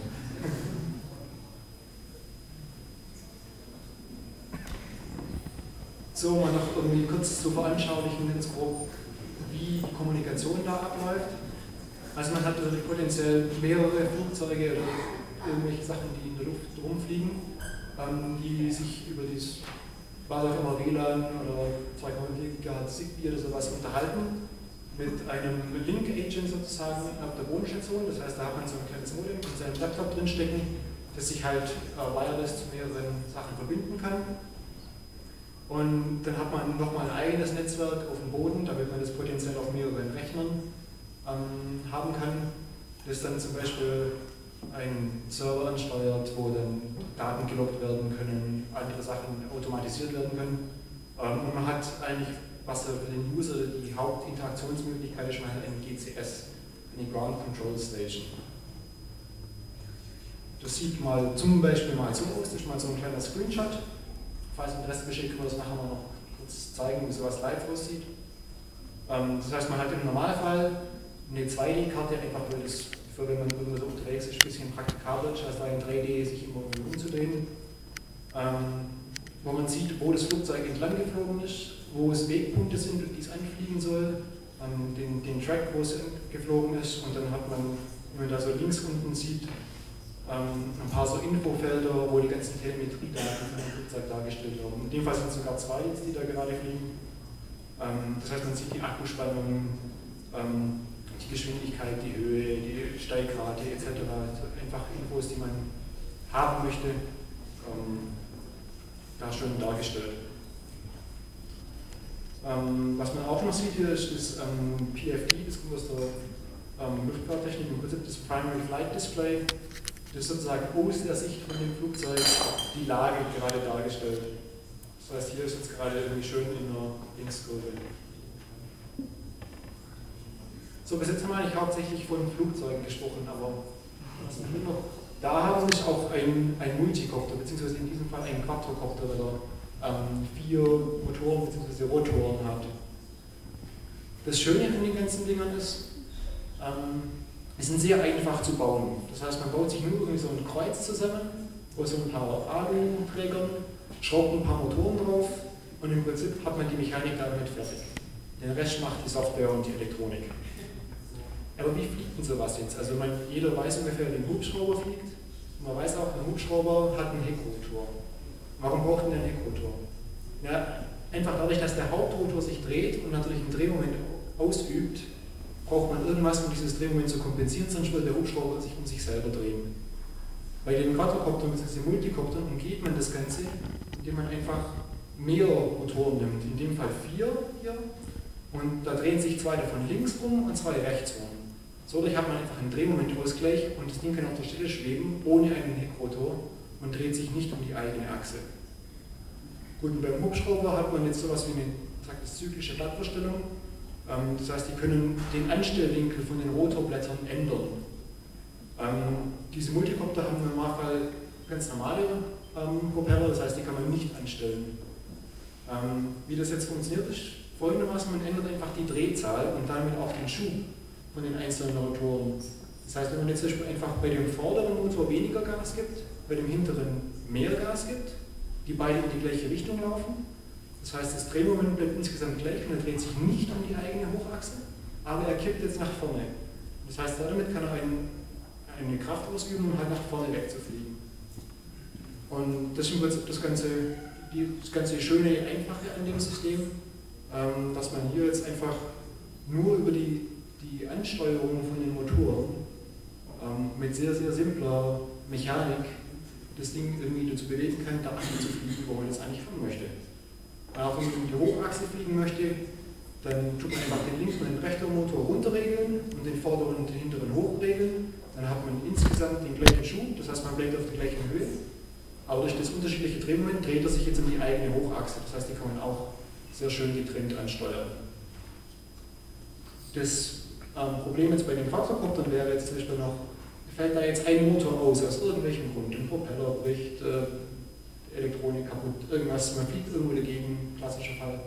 So, mal noch irgendwie kurz zu veranschaulichen, ganz grob, wie die Kommunikation da abläuft. Also man hat natürlich potenziell mehrere Flugzeuge oder irgendwelche Sachen, die in der Luft rumfliegen, die sich über das, was auch immer, WLAN oder 2,4 GHz Zigbee oder sowas unterhalten, mit einem Link-Agent sozusagen auf der Bodenstation. Das heißt, da hat man so ein kleines Modem in seinem Laptop drinstecken, das sich halt wireless zu mehreren Sachen verbinden kann. Und dann hat man nochmal ein eigenes Netzwerk auf dem Boden, damit man das potenziell auf mehreren Rechnern haben kann, das dann zum Beispiel einen Server ansteuert, wo dann Daten geloggt werden können, andere Sachen automatisiert werden können. Und man hat eigentlich, was für den User die Hauptinteraktionsmöglichkeit ist, man hat ein GCS, eine Ground Control Station. Das sieht mal zum Beispiel mal so aus, das ist mal so ein kleiner Screenshot. Falls Interesse besteht, können wir das nachher mal noch kurz zeigen, wie sowas live aussieht. Das heißt, man hat im Normalfall eine 2D-Karte, einfach weil das, für wenn man irgendwo so unterwegs ist, ein bisschen praktikabel ist, als da in 3D sich immer umzudrehen. Wo man sieht, wo das Flugzeug entlang geflogen ist, wo es Wegpunkte sind, durch die es anfliegen soll, den Track, wo es geflogen ist, und dann hat man, wenn man da so links unten sieht, ein paar so Infofelder, wo die ganzen Telemetriedaten von dem Flugzeug dargestellt werden. In dem Fall sind es sogar zwei jetzt, die da gerade fliegen. Das heißt, man sieht die Akkuspannung, die Geschwindigkeit, die Höhe, die Steigrate etc. Also einfach Infos, die man haben möchte, da schon dargestellt. Was man auch noch sieht hier ist das PFD, das kommt aus der Luftfahrttechnik, im Prinzip das Primary Flight Display. Das ist sozusagen aus der Sicht von dem Flugzeug die Lage gerade dargestellt. Das heißt, hier ist jetzt gerade irgendwie schön in der Linkskurve. So, bis jetzt haben wir eigentlich hauptsächlich von Flugzeugen gesprochen, aber was wir hier noch da haben, ist auch ein Multicopter, beziehungsweise in diesem Fall ein Quadrocopter, weil er 4 Motoren bzw. Rotoren hat. Das Schöne an den ganzen Dingern ist, die sind sehr einfach zu bauen. Das heißt, man baut sich nur irgendwie so ein Kreuz zusammen, aus so ein paar Alu-Trägern, schraubt ein paar Motoren drauf und im Prinzip hat man die Mechanik damit fertig. Den Rest macht die Software und die Elektronik. Aber wie fliegt denn sowas jetzt? Also jeder weiß ungefähr, wie ein Hubschrauber fliegt. Und man weiß auch, ein Hubschrauber hat einen Heckrotor. Warum braucht denn der einen Heckrotor? Ja, einfach dadurch, dass der Hauptrotor sich dreht und natürlich einen Drehmoment ausübt, braucht man irgendwas, um dieses Drehmoment zu kompensieren, sonst würde der Hubschrauber sich um sich selber drehen. Bei den Quadrocoptern bzw. Multicoptern umgeht man das Ganze, indem man einfach mehr Motoren nimmt, in dem Fall 4 hier, und da drehen sich 2 davon links rum und 2 rechts rum. So, dadurch hat man einfach einen Drehmomentausgleich und das Ding kann auf der Stelle schweben, ohne einen Heckrotor, und dreht sich nicht um die eigene Achse. Gut, und beim Hubschrauber hat man jetzt sowas wie eine zyklische Blattverstellung. Das heißt, die können den Anstellwinkel von den Rotorblättern ändern. Diese Multicopter haben im Normalfall ganz normale Propeller, das heißt, die kann man nicht anstellen. Wie das jetzt funktioniert, ist folgendermaßen: man ändert einfach die Drehzahl und damit auch den Schub von den einzelnen Rotoren. Das heißt, wenn man jetzt zum Beispiel einfach bei dem vorderen Motor weniger Gas gibt, bei dem hinteren mehr Gas gibt, die beide in die gleiche Richtung laufen. Das heißt, das Drehmoment bleibt insgesamt gleich und er dreht sich nicht um die eigene Hochachse, aber er kippt jetzt nach vorne. Das heißt, damit kann er eine Kraft ausüben, um halt nach vorne wegzufliegen. Und das ist im Prinzip das ganze schöne, einfache an dem System, dass man hier jetzt einfach nur über die Ansteuerung von den Motoren mit sehr, sehr simpler Mechanik das Ding irgendwie dazu bewegen kann, da zu fliegen, wo man jetzt eigentlich fahren möchte. Auch wenn man um die Hochachse fliegen möchte, dann tut man einfach den linken und den rechten Motor runterregeln und den vorderen und den hinteren hochregeln. Dann hat man insgesamt den gleichen Schub, das heißt, man bleibt auf der gleichen Höhe. Aber durch das unterschiedliche Drehmoment dreht er sich jetzt um die eigene Hochachse. Das heißt, die kann man auch sehr schön getrennt ansteuern. Das Problem jetzt bei den Quadrocoptern wäre jetzt zum Beispiel noch, fällt da jetzt ein Motor aus irgendwelchem Grund, ein Propeller bricht, Elektronik kaputt, irgendwas, man fliegt irgendwo dagegen, klassischer Fall.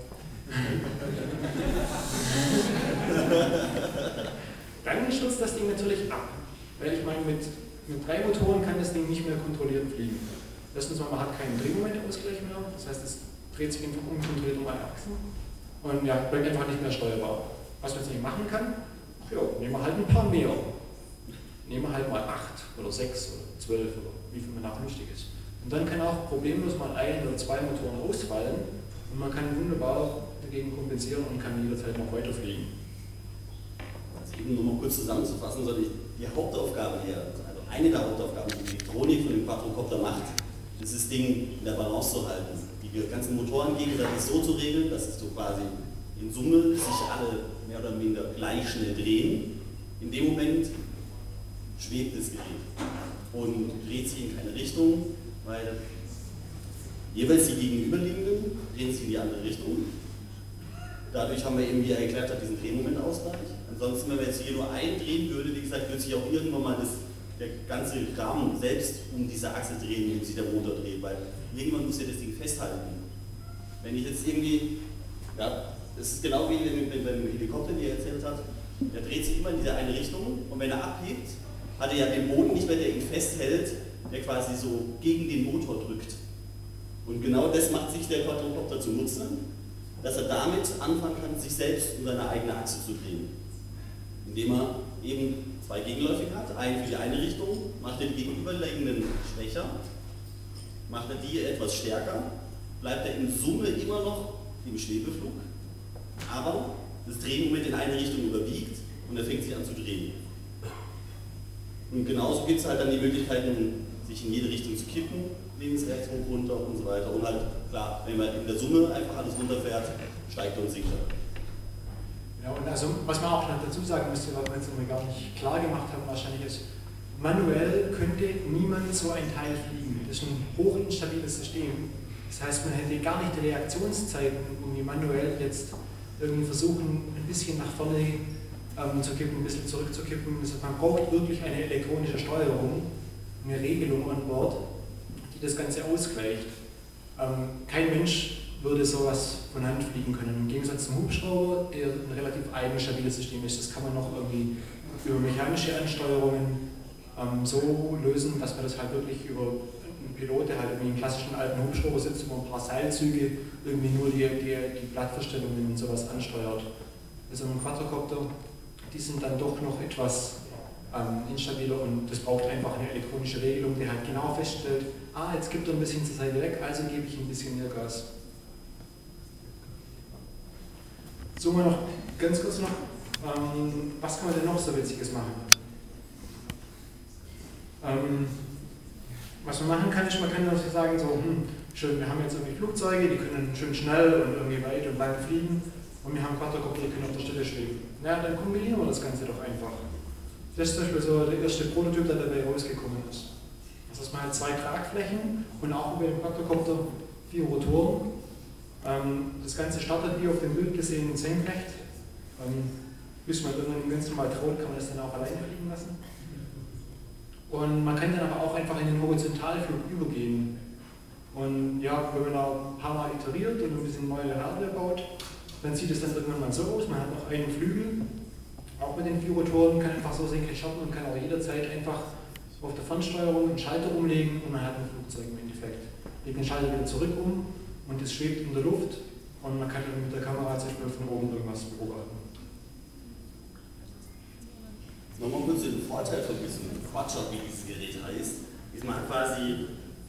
Dann stürzt das Ding natürlich ab, weil ich meine, mit 3 Motoren kann das Ding nicht mehr kontrolliert fliegen. Erstens mal, man hat keinen Drehmomentausgleich mehr, das heißt, es dreht sich einfach unkontrolliert um eine Achse und ja, bleibt einfach nicht mehr steuerbar. Was man jetzt nicht machen kann, ja, nehmen wir halt ein paar mehr. Nehmen wir halt mal 8 oder 6 oder 12 oder wie viel man nachher wichtig ist. Und dann kann auch problemlos mal 1 oder 2 Motoren ausfallen und man kann wunderbar dagegen kompensieren und kann jederzeit noch weiterfliegen. Also eben nur mal kurz zusammenzufassen, soll ich die Hauptaufgabe hier, also eine der Hauptaufgaben, die die Elektronik von dem Quadrocopter macht, ist das Ding in der Balance zu halten. Die ganzen Motoren gegenseitig so zu regeln, dass es so quasi in Summe sich alle mehr oder minder gleich schnell drehen. In dem Moment schwebt das Gerät und dreht sich in keine Richtung, weil jeweils die gegenüberliegenden drehen sich in die andere Richtung. Dadurch haben wir eben, wie er erklärt hat, diesen Drehmomentausgleich. Ansonsten, wenn man jetzt hier nur eindrehen würde, wie gesagt, würde sich auch irgendwann mal der ganze Rahmen selbst um diese Achse drehen, indem sich der Motor dreht, weil irgendwann muss ja das Ding festhalten. Wenn ich jetzt irgendwie, ja, das ist genau wie beim Helikopter, wie er erzählt hat, der dreht sich immer in diese eine Richtung und wenn er abhebt, hat er ja den Boden nicht mehr, der ihn festhält, der quasi so gegen den Motor drückt. Und genau das macht sich der Quadrocopter zunutze. dass er damit anfangen kann, sich selbst um seine eigene Achse zu drehen. Indem er eben zwei Gegenläufige hat, einen für die eine Richtung, macht er die gegenüberliegenden schwächer, macht er die etwas stärker, bleibt er in Summe immer noch im Schwebeflug, aber das Drehmoment in eine Richtung überwiegt und er fängt sich an zu drehen. Und genauso gibt es halt dann die Möglichkeiten, sich in jede Richtung zu kippen, links, rechts, hoch, runter und so weiter. Und halt, klar, wenn man in der Summe einfach alles runterfährt, steigt er und sinkt er. Ja, und also, was man auch noch dazu sagen müsste, was wir jetzt noch gar nicht klar gemacht haben, wahrscheinlich ist, manuell könnte niemand so ein Teil fliegen. Das ist ein hochinstabiles System. Das heißt, man hätte gar nicht die Reaktionszeiten, um manuell jetzt irgendwie versuchen, ein bisschen nach vorne zu kippen, ein bisschen zurückzukippen. Das heißt, man braucht wirklich eine elektronische Steuerung, eine Regelung an Bord, die das Ganze ausgleicht. Kein Mensch würde sowas von Hand fliegen können. Im Gegensatz zum Hubschrauber, der ein relativ eigenstabiles System ist, das kann man noch irgendwie über mechanische Ansteuerungen so lösen, dass man das halt wirklich über einen Pilot, der halt irgendwie einen klassischen alten Hubschrauber sitzt, über ein paar Seilzüge irgendwie nur die Blattverstellungen und sowas ansteuert. Also ein Quadrocopter, die sind dann doch noch etwas instabiler und das braucht einfach eine elektronische Regelung, die halt genau feststellt, jetzt gibt er ein bisschen zur Seite weg, also gebe ich ein bisschen mehr Gas. So, mal noch ganz kurz noch, was kann man denn noch so Witziges machen? Was man machen kann, ist, man kann natürlich sagen, so, schön, wir haben jetzt irgendwie Flugzeuge, die können schön schnell und irgendwie weit und lang fliegen und wir haben Quadrocopter, die können auf der Stelle schweben. Na, dann kombinieren wir das Ganze doch einfach. Das ist zum Beispiel so der erste Prototyp, der dabei rausgekommen ist. Das heißt, man hat zwei Tragflächen und auch über dem Quadrocopter 4 Rotoren. Das Ganze startet wie auf dem Bild gesehen senkrecht. Bis man irgendwann ganz normal traut, kann man das dann auch alleine fliegen lassen. Und man kann dann aber auch einfach in den Horizontalflug übergehen. Und ja, wenn man da ein paar Mal iteriert und ein bisschen neue Hardware baut, dann sieht es dann irgendwann mal so aus. Man hat noch einen Flügel, auch mit den 4 Rotoren, kann einfach so senkrecht starten und kann auch jederzeit einfach auf der Fernsteuerung einen Schalter umlegen und man hat ein Flugzeug im Endeffekt. Legt den Schalter wieder zurück um und es schwebt in der Luft und man kann dann mit der Kamera zum Beispiel von oben irgendwas beobachten. Nochmal kurz den Vorteil von diesem Quadshot, wie dieses Gerät heißt, ist, man hat quasi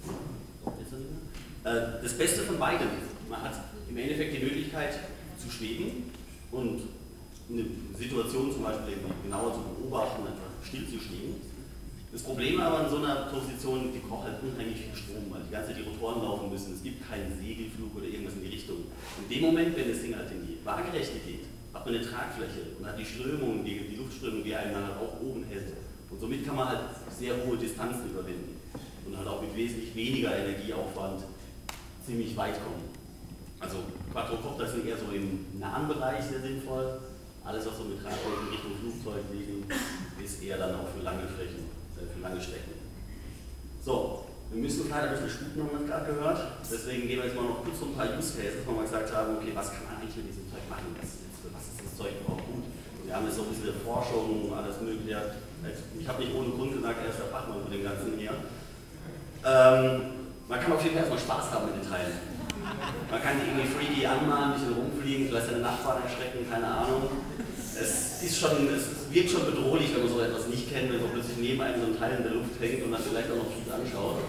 das Beste von beidem. Man hat im Endeffekt die Möglichkeit zu schweben und eine Situation zum Beispiel genauer zu beobachten, einfach stillzustehen. Das Problem aber in so einer Position, die braucht halt unheimlich viel Strom, weil die ganze Zeit die Rotoren laufen müssen, es gibt keinen Segelflug oder irgendwas in die Richtung. In dem Moment, wenn das Ding halt in die Waagerechte geht, hat man eine Tragfläche und hat die Strömung, die Luftströmung, die einen dann halt auch oben hält. Und somit kann man halt sehr hohe Distanzen überwinden und halt auch mit wesentlich weniger Energieaufwand ziemlich weit kommen. Also Quadrocopter sind eher so im nahen Bereich sehr sinnvoll. Alles, was so mit Tragflächen in Richtung Flugzeug liegen, ist eher dann auch für lange Flächen, für lange Strecken. So, wir müssen leider ein bisschen sputen, haben wir gerade gehört. Deswegen gehen wir jetzt mal noch kurz so ein paar Use Cases, wo wir mal gesagt haben, okay, was kann man eigentlich mit diesem Zeug machen? Was ist das Zeug überhaupt gut? Und wir haben jetzt so ein bisschen Forschung, alles mögliche. Ich habe nicht ohne Grund gesagt, er ist der Fachmann von dem Ganzen hier. Man kann auf jeden Fall erstmal Spaß haben mit den Teilen. Man kann die irgendwie freaky anmalen, ein bisschen rumfliegen, vielleicht seine Nachbarn erschrecken, keine Ahnung. Es wirkt schon bedrohlich, wenn man so etwas nicht kennt, wenn man plötzlich neben einem so ein Teil in der Luft hängt und dann vielleicht auch noch viel anschaut.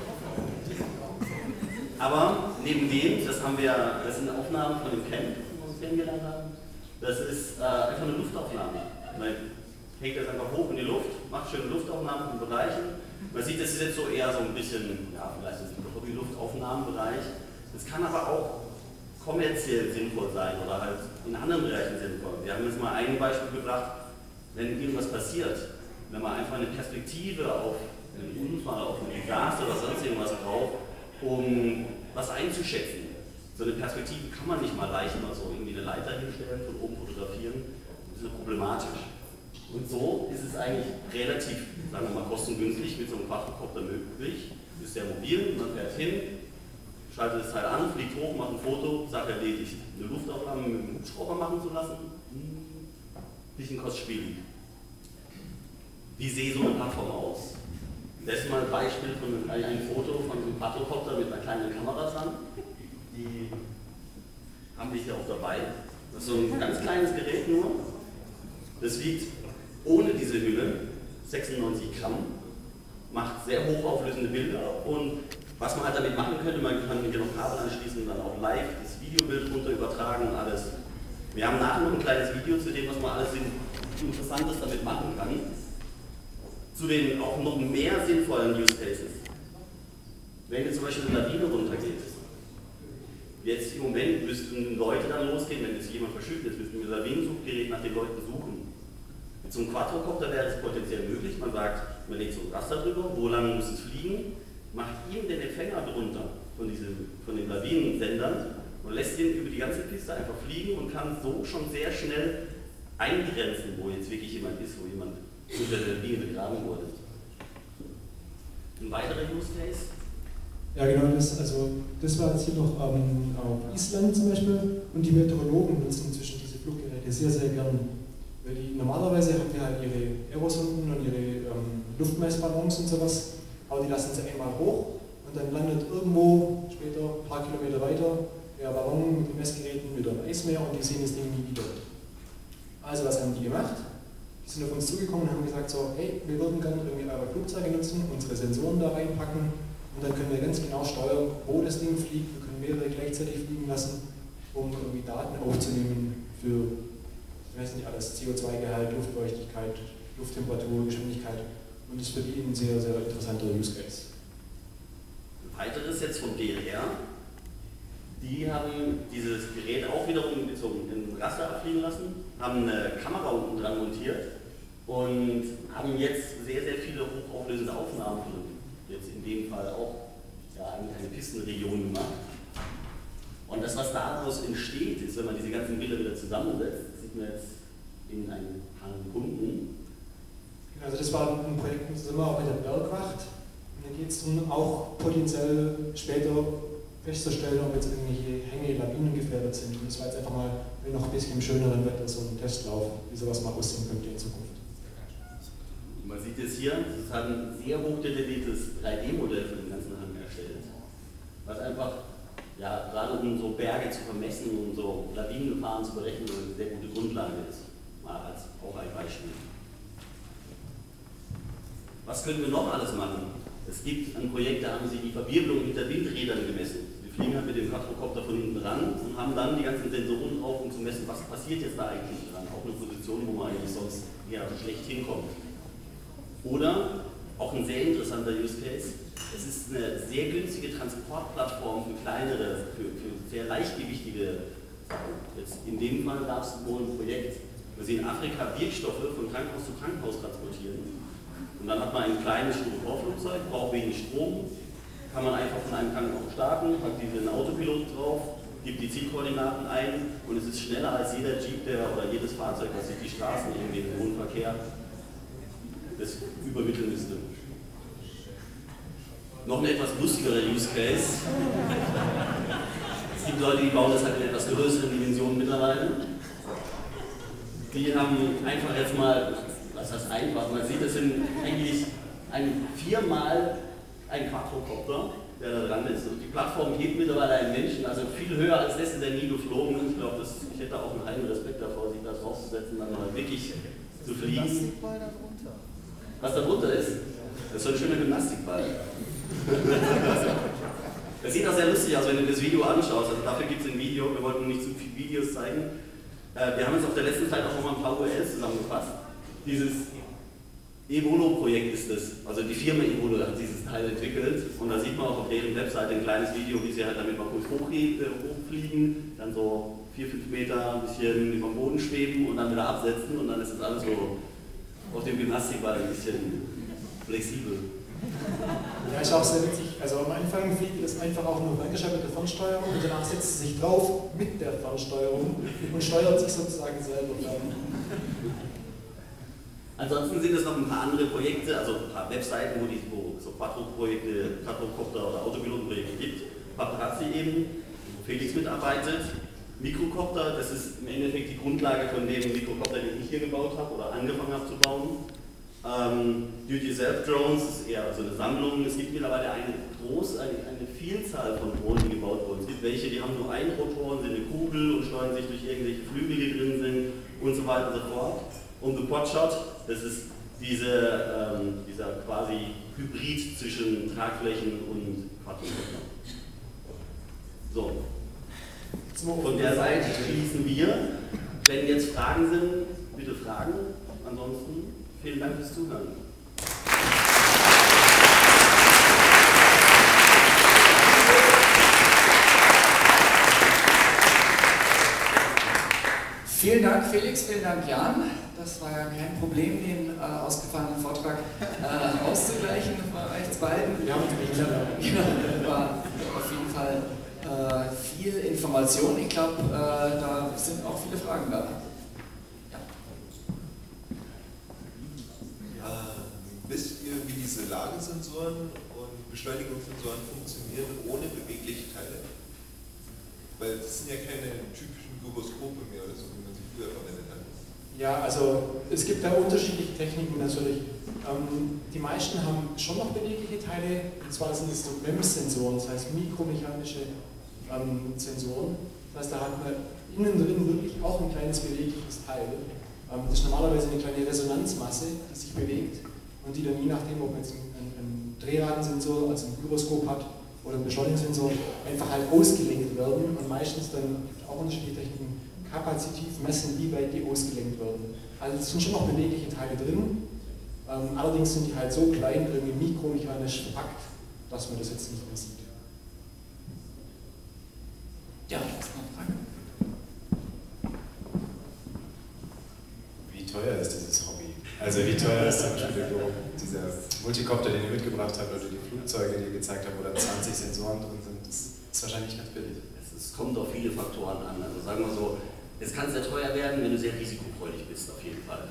Aber neben dem, das sind Aufnahmen von dem Camp, wo wir uns kennengelernt haben. Das ist einfach eine Luftaufnahme. Man hängt das einfach hoch in die Luft, macht schöne Luftaufnahmen von Bereichen. Man sieht, das ist jetzt so eher so ein bisschen, ja, vielleicht ist es ein Hobby-Luftaufnahmenbereich. Das kann aber auch kommerziell sinnvoll sein oder halt in anderen Bereichen sinnvoll. Wir haben jetzt mal ein Beispiel gebracht, wenn irgendwas passiert, wenn man einfach eine Perspektive auf einen Unfall, auf ein Desaster oder sonst irgendwas braucht, um was einzuschätzen. So eine Perspektive kann man nicht mal leicht mal so irgendwie eine Leiter hinstellen, von oben fotografieren. Das ist problematisch. Und so ist es eigentlich relativ, sagen wir mal, kostengünstig mit so einem Quadrocopter möglich. Ist sehr mobil, man fährt hin, schaltet das Teil an, fliegt hoch, macht ein Foto, sagt erledigt. Eine Luftaufnahme mit einem Hubschrauber machen zu lassen, bisschen kostspielig. Wie sehe so eine Plattform aus? Das ist mal ein Beispiel von ein Foto von einem Quadrocopter mit einer kleinen Kamera dran. Die haben wir hier auch dabei. Das ist so ein ganz kleines Gerät nur. Das wiegt ohne diese Hülle 96 Gramm, macht sehr hochauflösende Bilder und was man halt damit machen könnte, man kann hier noch Kabel anschließen und dann auch live das Videobild runter übertragen und alles. Wir haben nachher noch ein kleines Video zu dem, was man alles Interessantes damit machen kann. Zu den auch noch mehr sinnvollen Use Cases. Wenn jetzt zum Beispiel eine Lawine runtergeht, jetzt im Moment müssten Leute dann losgehen, wenn jetzt jemand verschüttet ist, müssten wir ein Lawinensuchgerät nach den Leuten suchen. Mit so einem Quadrocopter wäre das potenziell möglich. Man sagt, man legt so ein Raster drüber, wo lang muss es fliegen, macht ihm den Empfänger drunter von den Lawinensendern und lässt ihn über die ganze Piste einfach fliegen und kann so schon sehr schnell eingrenzen, wo jetzt wirklich jemand ist, wo jemand unter der Lawine begraben wurde. Ein weiterer Use Case? Ja genau, das war jetzt hier noch auf Island zum Beispiel und die Meteorologen nutzen inzwischen diese Fluggeräte sehr, sehr gern. Weil normalerweise haben die halt ihre Aerosonden und ihre Luftmessballons und sowas, aber die lassen sie einmal hoch und dann landet irgendwo später ein paar Kilometer weiter der Ballon mit den Messgeräten wieder im Eismeer und die sehen das Ding nie wieder. Also was haben die gemacht? Die sind auf uns zugekommen und haben gesagt so, hey, wir würden gerne irgendwie eure Flugzeuge nutzen, unsere Sensoren da reinpacken und dann können wir ganz genau steuern, wo das Ding fliegt, wir können mehrere gleichzeitig fliegen lassen, um irgendwie Daten aufzunehmen für, ich weiß nicht alles, CO2-Gehalt, Luftfeuchtigkeit, Lufttemperatur, Geschwindigkeit und das ist für die ein sehr, sehr interessanter Use Case. Ein weiteres jetzt von DLR. Die haben dieses Gerät auch wiederum mit so einem Raster abfliegen lassen, haben eine Kamera unten dran montiert und haben jetzt sehr, sehr viele hochauflösende Aufnahmen von jetzt in dem Fall auch eine Pistenregion gemacht. Und das, was daraus entsteht, ist, wenn man diese ganzen Bilder wieder zusammensetzt, sieht man jetzt in ein paar Punkten. Also das war ein Projekt zusammen auch mit der Bergwacht. Und da geht es darum, auch potenziell später festzustellen, ob jetzt irgendwelche Hänge, Lawinen gefährdet sind. Und das war jetzt einfach mal, wenn noch ein bisschen im schöneren Wetter, so ein Testlauf, wie sowas mal aussehen könnte in Zukunft. Man sieht es hier, es hat ein sehr hochdetailliertes 3D-Modell für den ganzen Hang erstellt. Was einfach, ja, gerade um so Berge zu vermessen und so Lawinengefahren zu berechnen, eine sehr gute Grundlage ist. Mal als auch ein Beispiel. Was können wir noch alles machen? Es gibt ein Projekt, da haben sie die Verwirbelung hinter Windrädern gemessen. Wir fliegen halt mit dem Quadrocopter von hinten ran und haben dann die ganzen Sensoren drauf, um zu messen, was passiert jetzt da eigentlich dran. Auch eine Position, wo man eigentlich sonst eher schlecht hinkommt. Oder, auch ein sehr interessanter Use Case, es ist eine sehr günstige Transportplattform für kleinere, für sehr leichtgewichtige Sachen. Jetzt in dem Fall gab es wohl ein Projekt, wo sie in Afrika Wirkstoffe von Krankenhaus zu Krankenhaus transportieren. Und dann hat man ein kleines Styroporflugzeug, braucht wenig Strom, kann man einfach von einem Krankenhaus starten, hat diesen Autopilot drauf, gibt die Zielkoordinaten ein und es ist schneller als jeder Jeep oder jedes Fahrzeug, das sich die Straßen irgendwie im hohen Verkehr das übermitteln müsste. Noch ein etwas lustigerer Use Case. Es gibt Leute, die bauen das halt in etwas größeren Dimensionen mittlerweile. Die haben einfach jetzt mal, was heißt einfach, man sieht, es sind eigentlich viermal ein Quadrocopter, der da dran ist. Und die Plattform hebt mittlerweile einen Menschen, also viel höher als das ist der nie geflogen. Ich glaube, ich hätte auch einen heiden Respekt davor, sich das draufzusetzen, dann mal wirklich zu fliegen. Was da drunter ist, das ist so ein schöner Gymnastikball. Das sieht auch sehr lustig aus, wenn du das Video anschaust. Also dafür gibt es ein Video, wir wollten nicht zu viele Videos zeigen. Wir haben jetzt auf der letzten Zeit auch noch mal ein paar URLs zusammengefasst. Dieses Evolo-Projekt ist das, also die Firma Evolo hat dieses Teil entwickelt und da sieht man auch auf deren Webseite ein kleines Video, wie sie halt damit mal kurz hochfliegen, dann so 4-5 Meter ein bisschen über dem Boden schweben und dann wieder absetzen und dann ist das alles so auf dem Gymnastikball ein bisschen flexibel. Ja, ist auch sehr witzig. Also am Anfang fliegt das einfach auch nur angeschaltet mit der Fernsteuerung und danach setzt es sich drauf mit der Fernsteuerung und steuert sich sozusagen selber. Ansonsten sind es noch ein paar andere Projekte, also ein paar Webseiten, wo so Quadro-Projekte, Quadrocopter oder Autopilotenprojekte gibt. Paparazzi eben, wo Felix mitarbeitet. Mikrocopter, das ist im Endeffekt die Grundlage von dem Mikrocopter, den ich hier gebaut habe oder angefangen habe zu bauen. Do-it-yourself Drones ist eher so eine Sammlung. Es gibt mittlerweile eine eine Vielzahl von Drohnen, die gebaut wurden. Es gibt welche, die haben nur einen Rotor und sind eine Kugel und steuern sich durch irgendwelche Flügel, die drin sind und so weiter und so fort. Und The Quadshot, das ist dieser quasi Hybrid zwischen Tragflächen und Quadrocopter. So. Von der Seite schließen wir. Wenn jetzt Fragen sind, bitte fragen. Ansonsten vielen Dank fürs Zuhören. Vielen Dank Felix, vielen Dank Jan. Das war ja kein Problem, den ausgefallenen Vortrag auszugleichen von euch beiden. Wir haben es nicht genau, war auf jeden Fall viel Information. Ich glaube, da sind auch viele Fragen da. Ja. Wisst ihr, wie diese Lagesensoren und Beschleunigungssensoren funktionieren ohne bewegliche Teile? Weil das sind ja keine typischen Gyroskope mehr oder so, wie man sie früher verwendet hat. Ja, also es gibt da unterschiedliche Techniken natürlich. Die meisten haben schon noch bewegliche Teile, und zwar sind es so MEMS-Sensoren, das heißt mikromechanische Sensoren. Das heißt, da hat man innen drin wirklich auch ein kleines bewegliches Teil. Das ist normalerweise eine kleine Resonanzmasse, die sich bewegt und die dann je nachdem, ob man jetzt einen Drehradensensor, also einen Gyroskop hat, oder einen Beschleunigungssensor, einfach halt ausgelenkt werden und meistens dann auch unterschiedliche Techniken kapazitiv messen, wie weit die ausgelenkt werden. Also es sind schon noch bewegliche Teile drin, allerdings sind die halt so klein, irgendwie mikromechanisch verpackt, dass man das jetzt nicht mehr sieht. Ja, das ist eine Frage. Wie teuer ist dieses Hobby? Also wie teuer ist zum Beispiel dieser Multicopter, den ihr mitgebracht habt, oder die Flugzeuge, die ihr gezeigt habt, wo da 20 Sensoren drin sind? Das ist wahrscheinlich nicht ganz billig. Es kommt auf viele Faktoren an. Also sagen wir so, es kann sehr teuer werden, wenn du sehr risikofreudig bist, auf jeden Fall.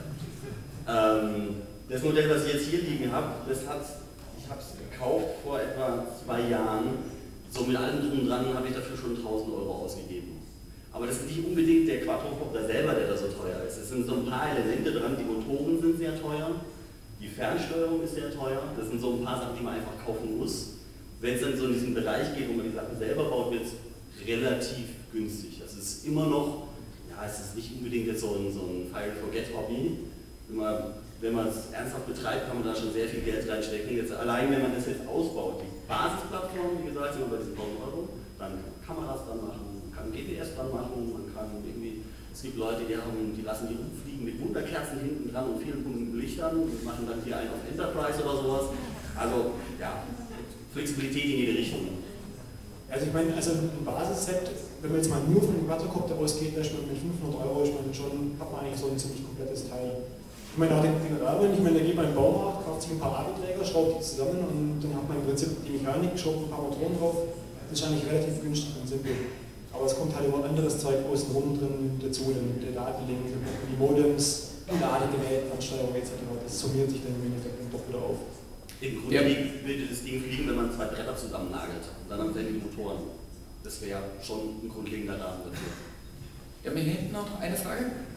Das Modell, was ich jetzt hier liegen habe, ich habe es gekauft vor etwa 2 Jahren. So mit allem drum und dran habe ich dafür schon 1.000 Euro ausgegeben. Aber das ist nicht unbedingt der Quadrocopter selber, der da so teuer ist. Es sind so ein paar Elemente dran, die Motoren sind sehr teuer, die Fernsteuerung ist sehr teuer. Das sind so ein paar Sachen, die man einfach kaufen muss. Wenn es dann so in diesen Bereich geht, wo man die Sachen selber baut, wird es relativ günstig. Das ist immer noch, ja, es ist nicht unbedingt jetzt so ein Fire-Forget-Hobby. Wenn man es ernsthaft betreibt, kann man da schon sehr viel Geld reinstecken. Jetzt allein, wenn man das jetzt ausbaut, die Basisplattform, wie gesagt, sind wir bei diesen 1.000 Euro, dann kann man Kameras dran machen, man kann GPS dran machen, man kann irgendwie, es gibt Leute, die lassen die rumfliegen mit Wunderkerzen hinten dran und vielen bunten Lichtern und machen dann hier einen auf Enterprise oder sowas. Also, ja, Flexibilität in jede Richtung. Also ich meine, also ein Basisset, wenn man jetzt mal nur von dem Quadrocopter ausgeht, da ist man mit 500 Euro hat man eigentlich so ein ziemlich komplettes Teil. Ich meine auch den Rahmen, ich meine, da geht man in den Baumarkt, kauft sich ein paar Abenträger, schraubt die zusammen und dann hat man im Prinzip die Mechanik, schraubt ein paar Motoren drauf. Das ist eigentlich relativ günstig und simpel. Aber es kommt halt immer anderes Zeug außen rum drin dazu, der Datenlink, die Modems, die Ladegerät, Ansteuerung etc. Das summiert sich dann im Endeffekt doch wieder auf. Im Grunde würde das Ding fliegen, wenn man 2 Bretter zusammennagelt und dann am Ende die Motoren. Das wäre schon ein grundlegender Rahmen dafür. Ja, mir hinten noch eine Frage.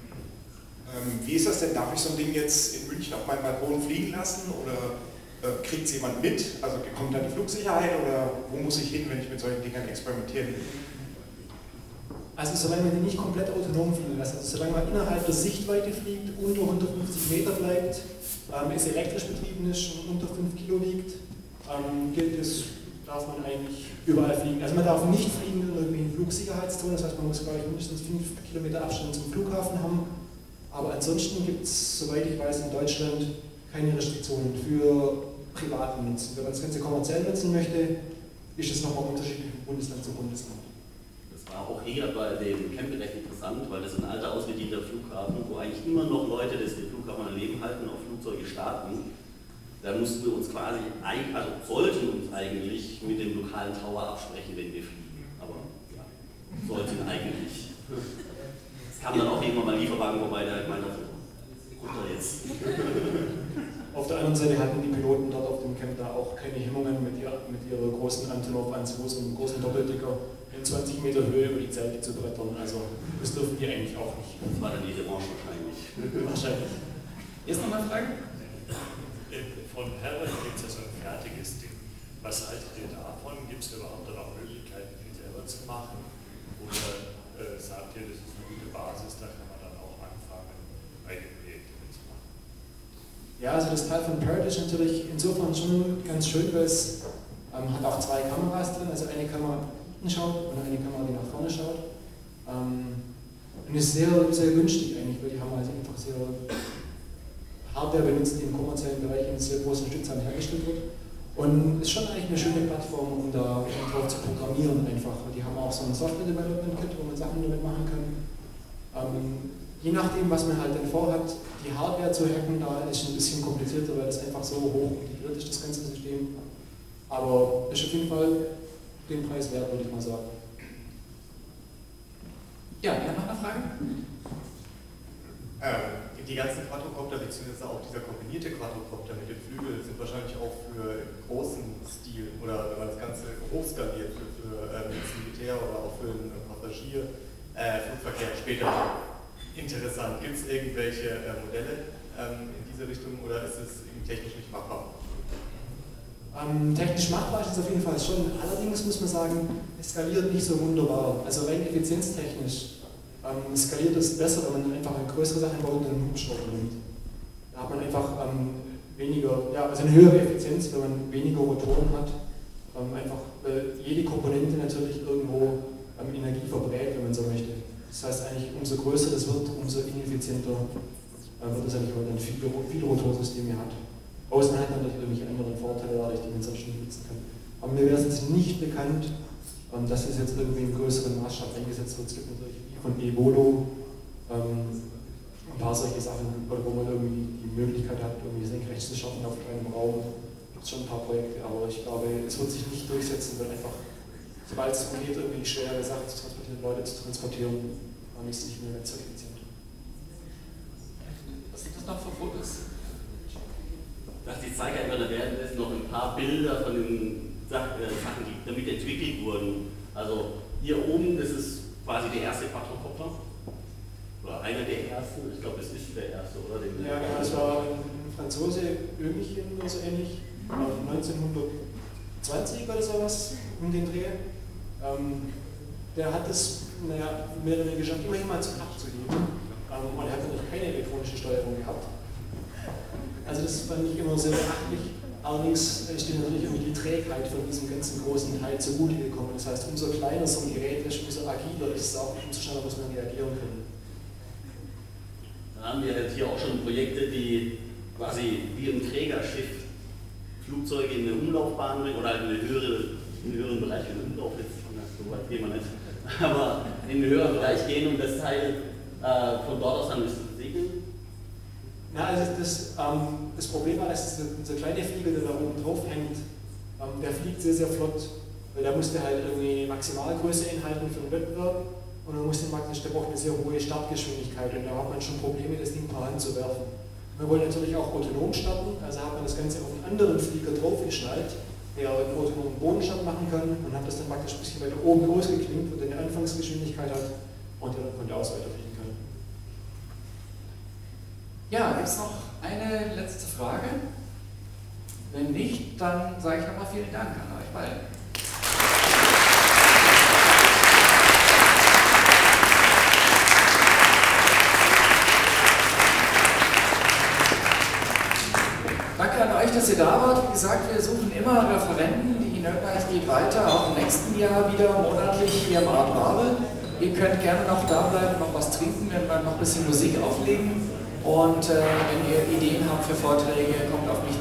Wie ist das denn? Darf ich so ein Ding jetzt in München auf meinem Balkon fliegen lassen oder kriegt es jemand mit? Also kommt da die Flugsicherheit oder wo muss ich hin, wenn ich mit solchen Dingern experimentieren will? Also solange man die nicht komplett autonom fliegen lässt, also solange man innerhalb der Sichtweite fliegt, unter 150 Meter bleibt, ist elektrisch betrieben ist und unter 5 Kilo wiegt, gilt es, darf man eigentlich überall fliegen. Also man darf nicht fliegen in irgendwelchen Flugsicherheitszonen, das heißt man muss, glaube ich, mindestens 5 Kilometer Abstand zum Flughafen haben. Aber ansonsten gibt es, soweit ich weiß, in Deutschland keine Restriktionen für privaten Nutzen. Wenn man das Ganze kommerziell nutzen möchte, ist es nochmal unterschiedlich von Bundesland zu Bundesland. Das war auch hier bei dem Camp recht interessant, weil das ist ein alter, ausgedienter Flughafen, wo eigentlich immer noch Leute, die den Flughafen am Leben halten, auf Flugzeuge starten. Da mussten wir uns quasi, also sollten uns eigentlich mit dem lokalen Tower absprechen, wenn wir fliegen. Aber ja, sollten eigentlich. Es kam dann auch irgendwann mal Lieferwagen vorbei, der halt meinte, runter jetzt. Auf der anderen Seite hatten die Piloten dort auf dem Camp da auch keine Hemmungen mit ihrer großen Antonov 1.2, so einem großen Doppeldecker in 20 Meter Höhe über die Zelte zu brettern. Also das dürfen die eigentlich auch nicht. Das war dann die Revanche wahrscheinlich. Wahrscheinlich. Jetzt noch mal eine Frage? Von Herbert gibt es ja so ein fertiges Ding. Was haltet machen? Oder sagt ihr, das ist eine gute Basis, da kann man dann auch anfangen, eigene Projekte mitzumachen? Ja, also das Teil von Parrot ist natürlich insofern schon ganz schön, weil es hat auch zwei Kameras drin, also eine Kamera die hinten schaut und eine Kamera, die nach vorne schaut. Und ist sehr, sehr günstig eigentlich, weil die haben also einfach sehr Hardware benutzt, die im kommerziellen Bereich in sehr großen Stückzahlen hergestellt wird. Und ist schon eigentlich eine schöne Plattform, um da drauf zu programmieren einfach. Die haben auch so ein Software-Development-Kit, wo man Sachen damit machen kann. Je nachdem, was man halt dann vorhat, die Hardware zu hacken, da ist ein bisschen komplizierter, weil das einfach so hoch integriert ist, das ganze System. Aber ist auf jeden Fall den Preis wert, würde ich mal sagen. Ja, wir haben noch eine Frage? Die ganzen Quadrocopter, beziehungsweise auch dieser kombinierte Quadrocopter mit dem Flügel, sind wahrscheinlich auch für großen Stil oder wenn man das Ganze hochskaliert für das Militär oder auch für den Passagierflugverkehr später interessant. Gibt es irgendwelche Modelle in diese Richtung oder ist es technisch nicht machbar? Technisch machbar ist es auf jeden Fall schon. Allerdings muss man sagen, es skaliert nicht so wunderbar. Also rein effizienztechnisch skaliert es besser, wenn man einfach eine größere Sache baut und einen Hubschrauber nimmt. Da hat man einfach weniger, ja, also eine höhere Effizienz, wenn man weniger Rotoren hat. Einfach, weil jede Komponente natürlich irgendwo Energie verbrät, wenn man so möchte. Das heißt eigentlich, umso größer das wird, umso ineffizienter wird es eigentlich, weil man viele Rotorsysteme hat. Außer man hat natürlich irgendwelche anderen Vorteile dadurch, die man sonst nicht nutzen kann. Aber mir wäre es jetzt nicht bekannt, dass es jetzt irgendwie im größeren Maßstab eingesetzt wird. Es gibt natürlich von Ebolo ein paar solche Sachen, wo man irgendwie die Möglichkeit hat, irgendwie senkrecht zu schaffen auf kleinem Raum. Es gibt schon ein paar Projekte, aber ich glaube, es wird sich nicht durchsetzen, weil einfach, sobald es geht, irgendwie schwere Sachen zu transportieren, Leute zu transportieren, dann ist es nicht mehr ganz so effizient. Was sind das noch für Fotos? Ich zeige einfach, da werden jetzt noch ein paar Bilder von den Sachen, die damit entwickelt wurden. Also hier oben, das ist quasi der erste Quadrocopter. Oder einer der ersten, ich glaube, es ist der erste, oder? Ja, genau, das war ein Franzose, Ömichen oder so ähnlich, 1920 oder sowas, um den Dreh. Der hat es, naja, mehr oder weniger geschafft, immerhin mal zu abzuheben. Und er hat natürlich keine elektronische Steuerung gehabt. Also das fand ich immer sehr beachtlich. Allerdings ist dir natürlich irgendwie die Trägheit von diesem ganzen großen Teil zugute gekommen. Das heißt, umso kleiner so ein Gerät ist, umso agiler ist es auch, umso schneller muss man reagieren können. Dann haben wir halt hier auch schon Projekte, die quasi wie ein Trägerschiff Flugzeuge in eine Umlaufbahn bringen oder in einen höheren Bereich, in den Umlauf, jetzt so weit gehen wir nicht, aber in einen höheren Bereich gehen und das Teil von dort aus dann ein bisschen segeln. Ja, also das Problem war, dass dieser kleine Flieger, der da oben drauf hängt, der fliegt sehr, sehr flott. Weil der musste halt irgendwie Maximalgröße einhalten für den Wettbewerb und dann musste praktisch, der braucht eine sehr hohe Startgeschwindigkeit und da hat man schon Probleme, das Ding per Hand zu werfen. Wir wollen natürlich auch autonom starten, also hat man das Ganze auf einen anderen Flieger draufgeschnallt, der einen autonomen Bodenstart machen kann und hat das dann praktisch ein bisschen weiter oben ausgeklinkt, wo der eine Anfangsgeschwindigkeit hat und der dann von der aus weiterfliegen kann. Ja, gibt es noch eine letzte Frage? Wenn nicht, dann sage ich nochmal vielen Dank an euch beide. Danke an euch, dass ihr da wart. Wie gesagt, wir suchen immer Referenten. Die Nerd Night geht weiter, auch im nächsten Jahr wieder monatlich hier im Art Basel. Ihr könnt gerne noch da bleiben, noch was trinken, wir werden noch ein bisschen Musik auflegen. Und wenn ihr Ideen habt für Vorträge, kommt auf mich